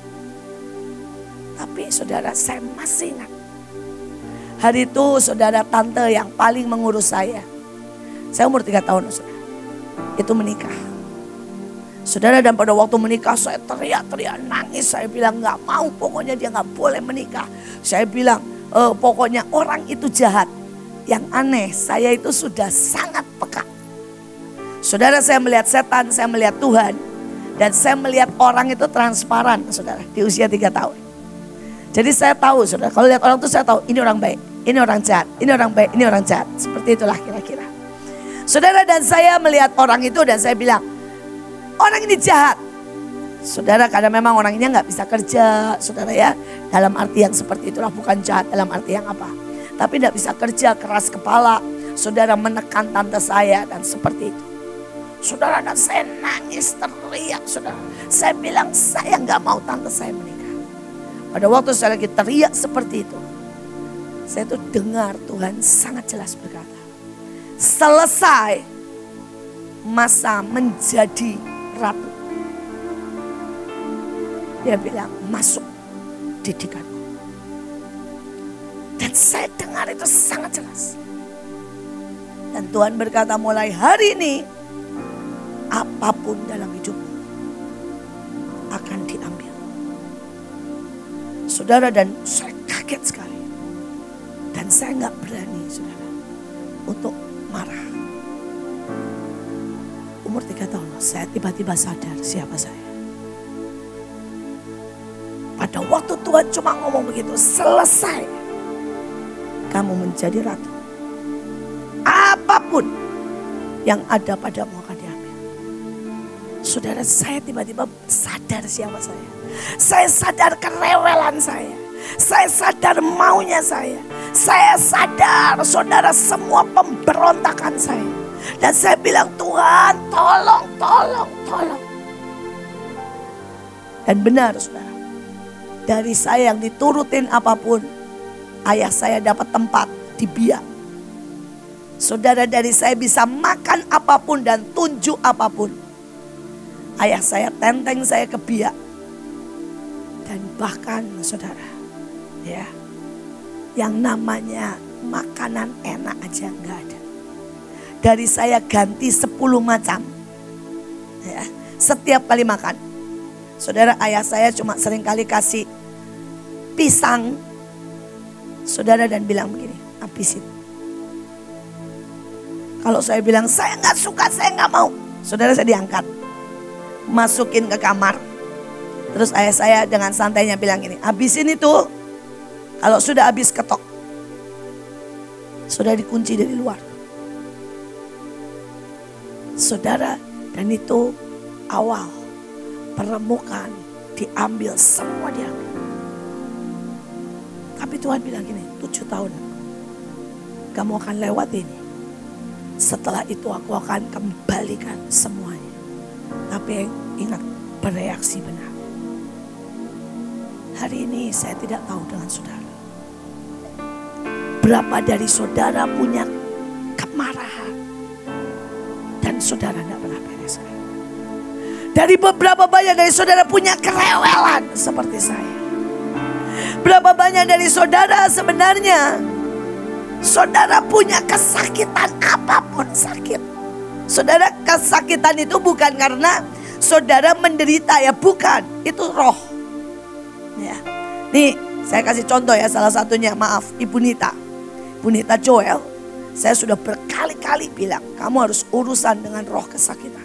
Tapi saudara, saya masih ingat. Hari itu saudara tante yang paling mengurus saya umur 3 tahun saudara, itu menikah. Saudara, dan pada waktu menikah saya teriak-teriak nangis. Saya bilang gak mau, pokoknya dia gak boleh menikah. Saya bilang pokoknya orang itu jahat. Yang aneh, saya itu sudah sangat peka. Saudara, saya melihat setan, saya melihat Tuhan. Dan saya melihat orang itu transparan saudara di usia 3 tahun. Jadi saya tahu saudara, kalau lihat orang itu saya tahu ini orang baik, ini orang jahat, ini orang baik, ini orang jahat. Seperti itulah kira-kira. Saudara, dan saya melihat orang itu dan saya bilang, orang ini jahat. Saudara, karena memang orang ini gak bisa kerja saudara ya. Dalam arti yang seperti itulah, bukan jahat dalam arti yang apa. Tapi gak bisa kerja, keras kepala. Saudara, menekan tante saya dan seperti itu. Saudara, dan saya nangis teriak saudara. Saya bilang saya gak mau tante saya menikah. Pada waktu saya lagi teriak seperti itu, saya tuh dengar Tuhan sangat jelas berkata, selesai masa menjadi ratu. Dia bilang masuk didikanku. Dan saya dengar itu sangat jelas. Dan Tuhan berkata, mulai hari ini apapun dalam hidupmu akan diambil. Saudara, dan saya kaget sekali. Dan saya gak berani saudara untuk marah. Umur 3 tahun saya tiba-tiba sadar siapa saya. Pada waktu Tuhan cuma ngomong begitu, selesai kamu menjadi ratu. Apapun yang ada padamu akan diambil. Saudara, saya tiba-tiba sadar siapa saya. Saya sadar kerewelan saya. Saya sadar maunya saya. Saya sadar saudara semua pemberontakan saya. Dan saya bilang, Tuhan tolong, tolong, tolong. Dan benar saudara, dari saya yang diturutin apapun, ayah saya dapat tempat di biak. Saudara, dari saya bisa makan apapun dan tunjuk apapun, ayah saya tenteng saya ke biak. Dan bahkan saudara, ya, yang namanya makanan enak aja nggak ada. Dari saya ganti 10 macam, ya, setiap kali makan. Saudara, ayah saya cuma sering kali kasih pisang, saudara, dan bilang begini, habisin. Kalau saya bilang saya nggak suka, saya nggak mau, saudara, saya diangkat, masukin ke kamar. Terus ayah saya dengan santainya bilang gini, habisin itu. Kalau sudah habis ketok, sudah dikunci dari luar. Saudara, dan itu awal permukaan diambil, semua diambil. Tapi Tuhan bilang gini, 7 tahun kamu akan lewat ini. Setelah itu aku akan kembalikan semuanya. Tapi ingat, bereaksi benar. Hari ini saya tidak tahu dengan saudara. Berapa dari saudara punya kemarahan dan saudara tidak pernah bereskan. Dari beberapa banyak dari saudara punya kerewelan seperti saya. Berapa banyak dari saudara sebenarnya saudara punya kesakitan, apapun sakit. Saudara, kesakitan itu bukan karena saudara menderita ya, bukan. Itu roh. Ya. Nih, saya kasih contoh ya, salah satunya, maaf, Ibu Nita. Ibu Nita Joel, saya sudah berkali-kali bilang, kamu harus urusan dengan roh kesakitan.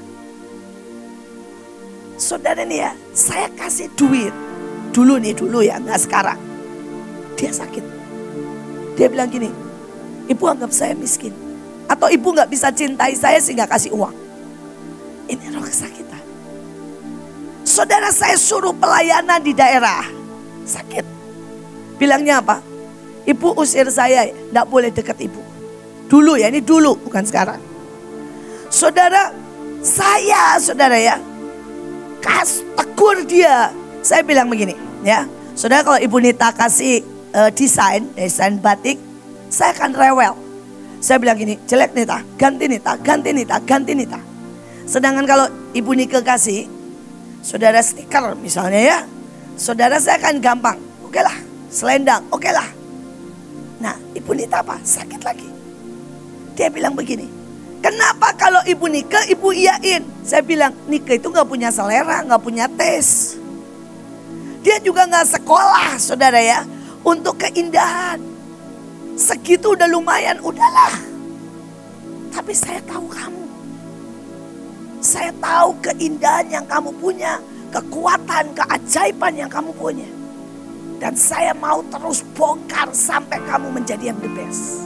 Saudara nih ya, saya kasih duit. Dulu ya, nggak sekarang. Dia sakit. Dia bilang gini, ibu anggap saya miskin. Atau ibu nggak bisa cintai saya sehingga kasih uang. Ini roh kesakitan. Saudara, saya suruh pelayanan di daerah. Sakit. Bilangnya apa? Ibu usir saya, nggak boleh dekat ibu. Dulu ya, ini dulu, bukan sekarang. Saudara ya, tegur dia. Saya bilang begini ya, saudara, kalau Ibu Nita kasih desain batik, saya akan rewel. Saya bilang gini, jelek Nita, ganti Nita. Sedangkan kalau Ibu Nike kasih, saudara stiker misalnya ya, saudara saya akan gampang, oke lah, selendang, oke lah. Nah, Ibu Nita apa? Sakit lagi. Dia bilang begini, kenapa kalau Ibu Nike, Ibu iyain? Saya bilang, Nike itu gak punya selera, gak punya tes. Dia juga gak sekolah, saudara ya, untuk keindahan. Segitu udah lumayan, udahlah. Tapi saya tahu kamu. Saya tahu keindahan yang kamu punya, kekuatan, keajaiban yang kamu punya. Dan saya mau terus bongkar sampai kamu menjadi yang the best.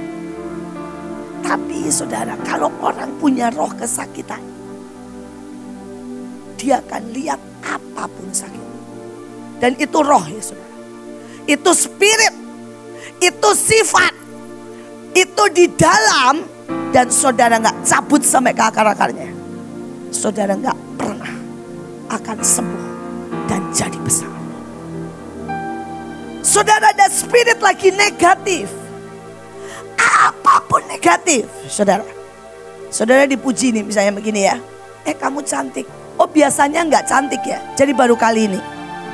Tapi saudara, kalau orang punya roh kesakitan, dia akan lihat apapun sakit. Dan itu roh ya saudara. Itu spirit. Itu sifat. Itu di dalam. Dan saudara gak cabut sampai ke akar-akarnya. Saudara gak pernah akan sembuh dan jadi besar. Saudara, ada spirit lagi negatif. Apapun negatif, saudara. Saudara dipuji nih misalnya begini ya. Kamu cantik. Oh, biasanya nggak cantik ya. Jadi baru kali ini.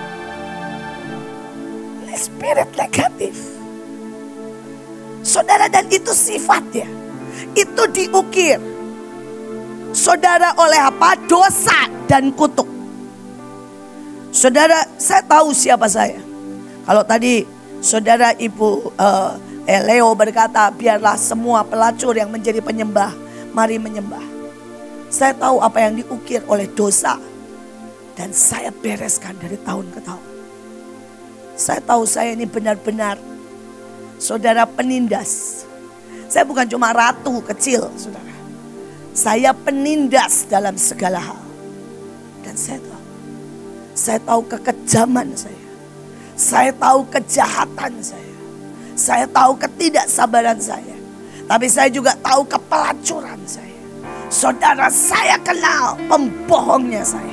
Ini spirit negatif. Saudara, dan itu sifatnya. Itu diukir. Saudara, oleh apa? Dosa dan kutuk. Saudara, saya tahu siapa saya. Kalau tadi saudara Ibu Leo berkata, biarlah semua pelacur yang menjadi penyembah, mari menyembah. Saya tahu apa yang diukir oleh dosa. Dan saya bereskan dari tahun ke tahun. Saya tahu saya ini benar-benar saudara penindas. Saya bukan cuma ratu kecil, saudara. Saya penindas dalam segala hal. Dan saya tahu kekejaman saya. Saya tahu kejahatan saya. Saya tahu ketidaksabaran saya. Tapi saya juga tahu kepelacuran saya. Saudara, saya kenal pembohongnya saya.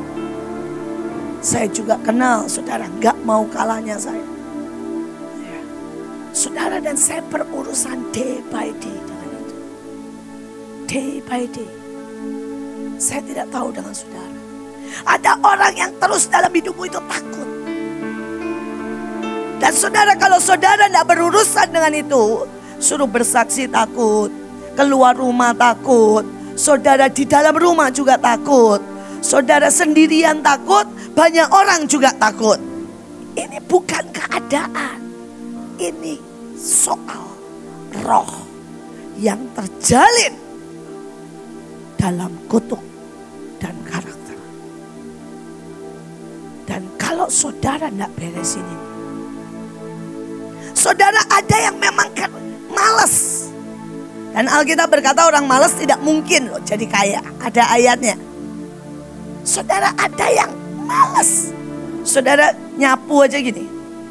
Saya juga kenal saudara gak mau kalahnya saya. Ya. Saudara, dan saya berurusan day by day dengan itu. Day by day. Saya tidak tahu dengan saudara. Ada orang yang terus dalam hidupmu itu takut. Dan saudara, kalau saudara tidak berurusan dengan itu, suruh bersaksi takut, keluar rumah takut, saudara di dalam rumah juga takut, saudara sendirian takut, banyak orang juga takut. Ini bukan keadaan, ini soal roh yang terjalin dalam kutuk dan karakter. Dan kalau saudara tidak beresin ini, saudara, ada yang memang malas. Dan Alkitab berkata orang malas tidak mungkin loh jadi kaya. Ada ayatnya. Saudara, ada yang malas. Saudara nyapu aja gini.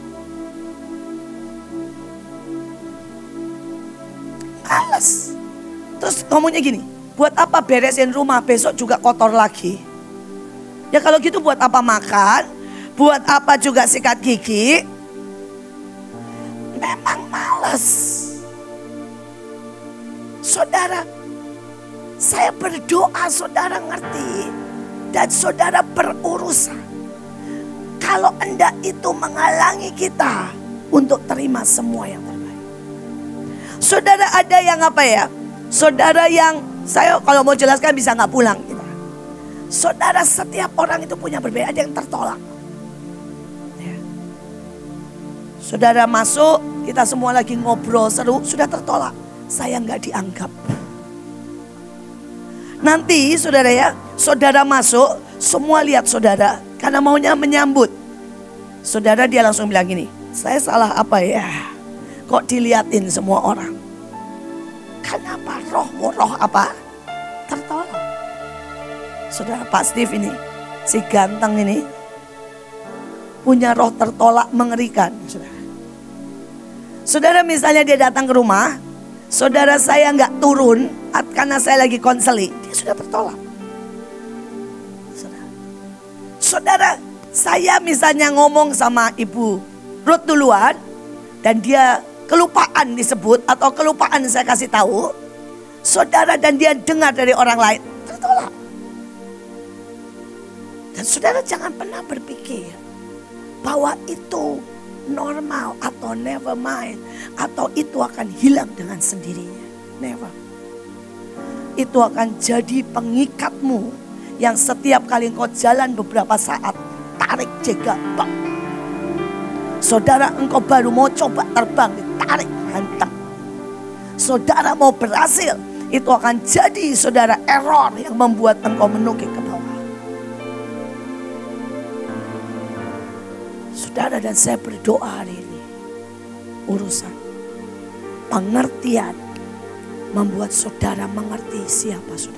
Malas. Terus ngomongnya gini, buat apa beresin rumah, besok juga kotor lagi. Ya kalau gitu buat apa makan, buat apa juga sikat gigi. Memang malas. Saudara, saya berdoa saudara ngerti. Dan saudara berurusan. Kalau hendak itu menghalangi kita untuk terima semua yang terbaik. Saudara, ada yang apa ya? Saudara yang Saya kalau mau jelaskan bisa nggak pulang gitu. Saudara, setiap orang itu punya berbeda, ada yang tertolak. Ya. Saudara masuk, kita semua lagi ngobrol seru, sudah tertolak. Saya nggak dianggap. Nanti saudara ya, saudara masuk, semua lihat saudara karena maunya menyambut. Saudara, dia langsung bilang gini, saya salah apa ya? Kok diliatin semua orang? Kenapa roh apa? Tertolak. Saudara, Pak Steve ini, si ganteng ini, punya roh tertolak mengerikan. Saudara, misalnya dia datang ke rumah, saudara saya nggak turun karena saya lagi konseling, dia sudah tertolak. Saudara, saya misalnya ngomong sama Ibu Ruth duluan, dan dia kelupaan disebut atau kelupaan saya kasih tahu, saudara, dan dia dengar dari orang lain, tertolak. Dan saudara jangan pernah berpikir bahwa itu normal atau never mind, atau itu akan hilang dengan sendirinya. Never. Itu akan jadi pengikatmu yang setiap kali engkau jalan beberapa saat, tarik jaga bang. Saudara, engkau baru mau coba terbang, ditarik hantam. Saudara mau berhasil, itu akan jadi saudara error yang membuat engkau menukik ke bawah. Saudara dan saya berdoa hari ini, urusan pengertian membuat saudara mengerti siapa saudara.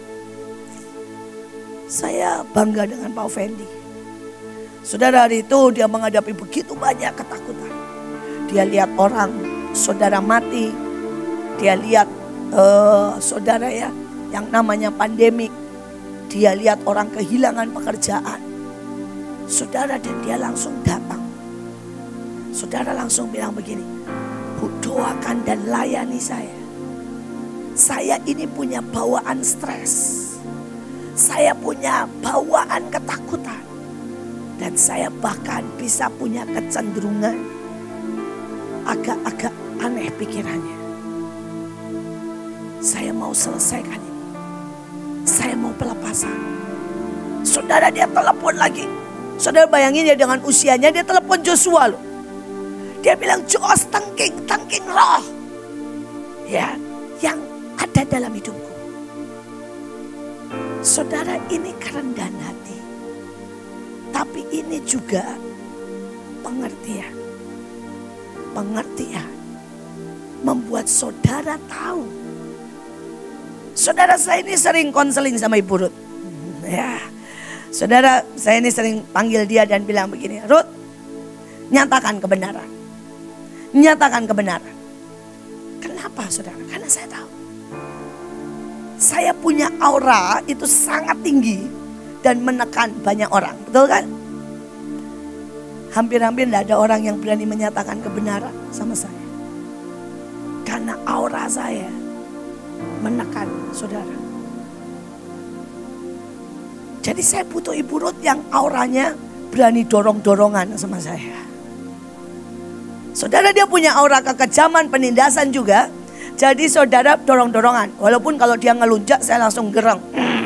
Saya bangga dengan Pak Fendi. Saudara, hari itu dia menghadapi begitu banyak ketakutan. Dia lihat orang saudara mati. Dia lihat saudara ya, yang namanya pandemi. Dia lihat orang kehilangan pekerjaan. Saudara, dan dia langsung datang. Saudara langsung bilang begini, Bu, doakan dan layani saya. Saya ini punya bawaan stres. Saya punya bawaan ketakutan. Dan saya bahkan bisa punya kecenderungan agak-agak aneh pikirannya. Saya mau selesaikan ini. Saya mau pelepasan. Saudara, dia telepon lagi. Saudara bayangin ya, dengan usianya dia telepon Joshua loh. Dia bilang, Josh, tangking roh. Ya, yang ada dalam hidupku. Saudara, ini kerendahan hati. Tapi ini juga pengertian. Pengertian membuat saudara tahu. Saudara, saya ini sering konseling sama Ibu Ruth. Ya, saudara, saya ini sering panggil dia dan bilang begini, Ruth, nyatakan kebenaran. Nyatakan kebenaran. Kenapa saudara? Karena saya tahu. Saya punya aura itu sangat tinggi dan menekan banyak orang. Betul kan? Hampir-hampir tidak ada orang yang berani menyatakan kebenaran sama saya. Karena aura saya menekan saudara. Jadi saya butuh Ibu Ruth yang auranya berani dorong-dorongan sama saya. Saudara, dia punya aura kekejaman, penindasan juga. Jadi saudara dorong-dorongan. Walaupun kalau dia ngelunjak saya langsung gereng.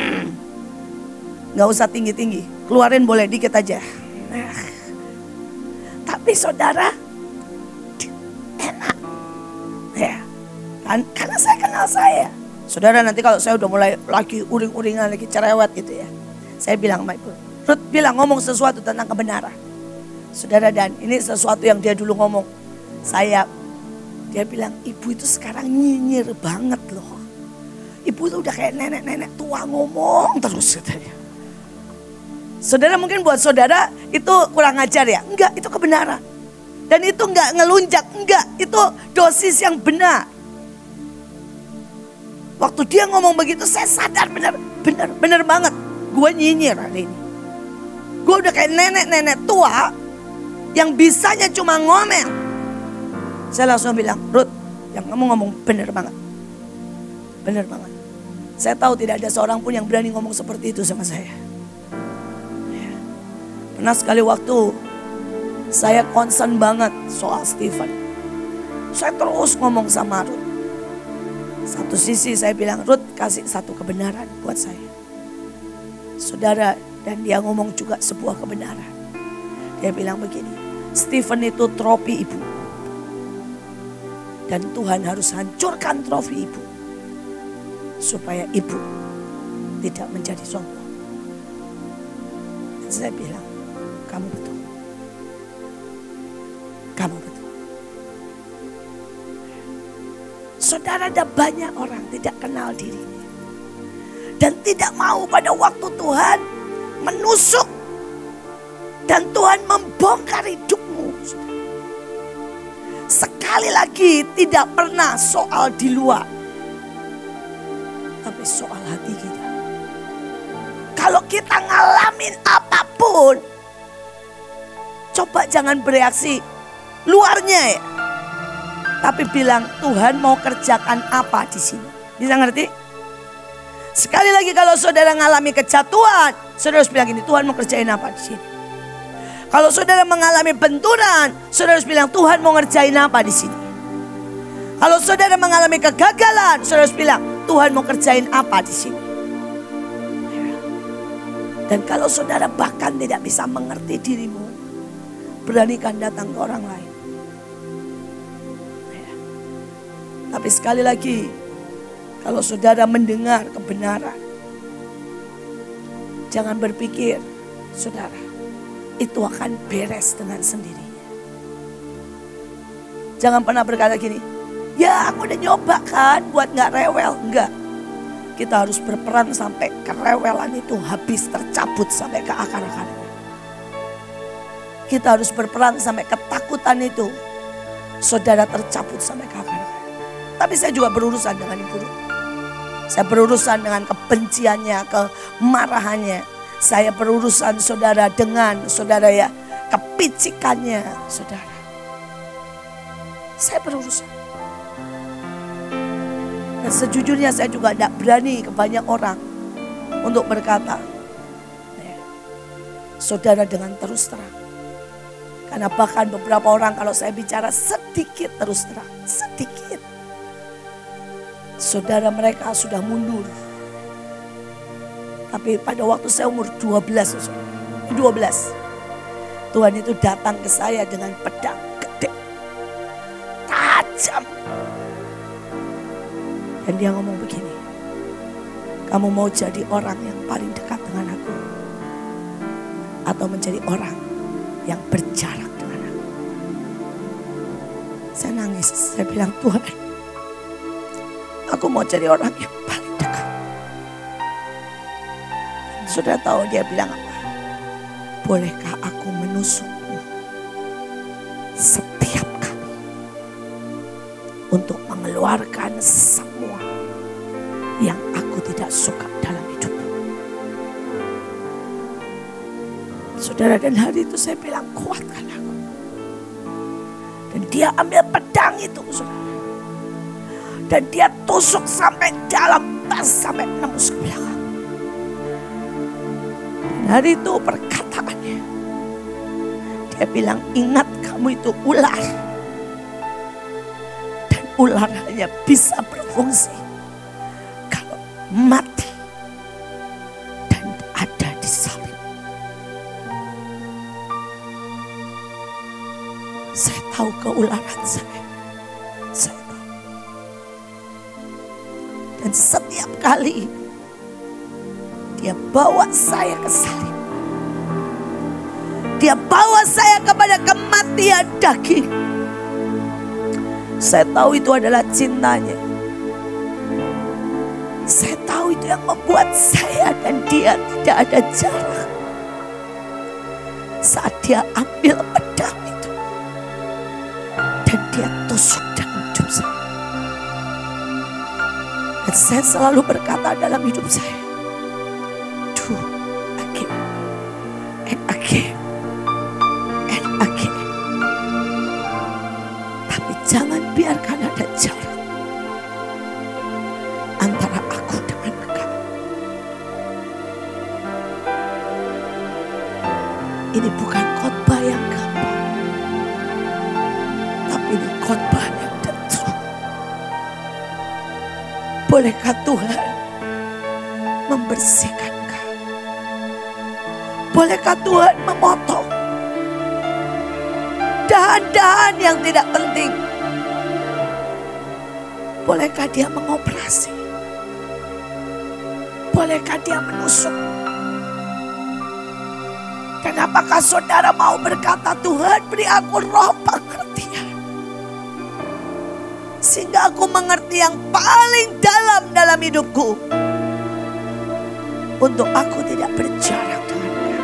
Gak usah tinggi-tinggi. Keluarin boleh dikit aja. Tapi saudara enak. Ya, karena saya kenal saya. Saudara, nanti kalau saya udah mulai lagi uring-uringan, lagi cerewet gitu ya. Saya bilang sama Ibu Ruth, bilang ngomong sesuatu tentang kebenaran. Saudara, dan ini sesuatu yang dia dulu ngomong. Dia bilang, Ibu itu sekarang nyinyir banget loh. Ibu itu udah kayak nenek-nenek tua ngomong terus katanya. Saudara, mungkin buat saudara itu kurang ajar ya. Enggak, itu kebenaran. Dan itu enggak ngelunjak, enggak. Itu dosis yang benar. Waktu dia ngomong begitu saya sadar benar banget. Gue nyinyir hari ini. Gue udah kayak nenek-nenek tua yang bisanya cuma ngomel. Saya langsung bilang, Ruth, yang kamu ngomong benar banget. Benar banget. Saya tahu tidak ada seorang pun yang berani ngomong seperti itu sama saya. Ya. Pernah sekali waktu saya concern banget soal Stephen. Saya terus ngomong sama Ruth. Satu sisi saya bilang, Ruth kasih satu kebenaran buat saya. Saudara, dan dia ngomong juga sebuah kebenaran. Dia bilang begini, Stephen itu trofi ibu. Dan Tuhan harus hancurkan trofi ibu. Supaya ibu tidak menjadi sombong. Dan saya bilang, kamu betul. Kamu betul. Saudara, ada banyak orang tidak kenal dirinya. Dan tidak mau pada waktu Tuhan menusuk. Dan Tuhan membongkar hidupmu. Sekali lagi tidak pernah soal di luar. Tapi soal hati kita. Kalau kita ngalamin apapun. Coba jangan bereaksi luarnya ya. Tapi bilang, Tuhan mau kerjakan apa di sini? Bisa ngerti? Sekali lagi kalau saudara mengalami kejatuhan, saudara harus bilang gini, Tuhan mau kerjain apa di sini? Kalau saudara mengalami benturan, saudara harus bilang, Tuhan mau ngerjain apa di sini? Kalau saudara mengalami kegagalan, saudara harus bilang, Tuhan mau kerjain apa di sini? Dan kalau saudara bahkan tidak bisa mengerti dirimu, beranikan datang ke orang lain. Tapi sekali lagi, kalau saudara mendengar kebenaran, jangan berpikir, saudara, itu akan beres dengan sendirinya. Jangan pernah berkata gini, ya aku udah nyoba kan buat gak rewel. Enggak, kita harus berperang sampai kerewelan itu habis, tercabut sampai ke akar-akarnya. Kita harus berperang sampai ketakutan itu, saudara, tercabut sampai ke akar-akarnya. Tapi saya juga berurusan dengan ibu. Saya berurusan dengan kebenciannya, kemarahannya. Saya berurusan saudara dengan saudara ya, kepicikannya saudara. Saya berurusan. Dan sejujurnya saya juga tidak berani ke banyak orang untuk berkata, saudara, dengan terus terang. Karena bahkan beberapa orang kalau saya bicara sedikit terus terang, sedikit. Saudara, mereka sudah mundur. Tapi pada waktu saya umur 12, Tuhan itu datang ke saya dengan pedang gede, tajam. Dan dia ngomong begini, kamu mau jadi orang yang paling dekat dengan aku, atau menjadi orang yang berjarak dengan aku? Saya nangis, saya bilang, Tuhan, aku mau jadi orang yang paling dekat. Sudah tahu dia bilang apa? Bolehkah aku menusukmu setiap kali untuk mengeluarkan semua yang aku tidak suka dalam hidupmu? Saudara, dan hari itu saya bilang, kuatkan aku. Dan dia ambil pedang itu, saudara. Dan dia tusuk sampai dalam tas, sampai nembus ke belakang. Dan hari itu perkataannya, dia bilang, ingat kamu itu ular. Dan ular hanya bisa berfungsi kalau mati dan ada di salib. Saya tahu keularan saya. Saya tahu. Dan setiap kali dia bawa saya ke salib, dia bawa saya kepada kematian daging. Saya tahu itu adalah cintanya. Saya tahu itu yang membuat saya dan dia tidak ada jarak. Saat dia ambil pedang itu dan dia tusuk dalam hidup saya. Dan saya selalu berkata dalam hidup saya, do again and again and again. Tapi jangan biarkan ada jarak antara aku dengan engkau. Ini bukan khotbah yang gampang, tapi ini khotbah yang true. Bolehkah Tuhan membersihkan kau? Bolehkah Tuhan memotong dahan-dahan yang tidak penting? Bolehkah dia mengoperasi? Bolehkah dia menusuk? Dan apakah saudara mau berkata, Tuhan beri aku roh pengertian, sehingga aku mengerti yang paling dalam hidupku, untuk aku tidak berjarak dengan Dia.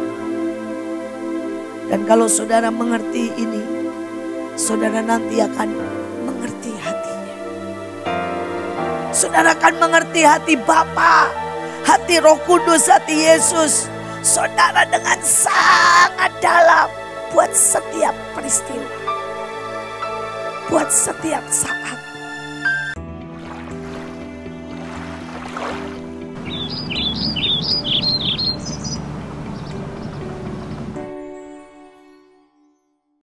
Dan kalau saudara mengerti ini, saudara nanti akan mengerti hatinya. Saudara akan mengerti hati Bapa, hati Roh Kudus, hati Yesus. Saudara dengan sangat dalam buat setiap peristiwa, buat setiap saat.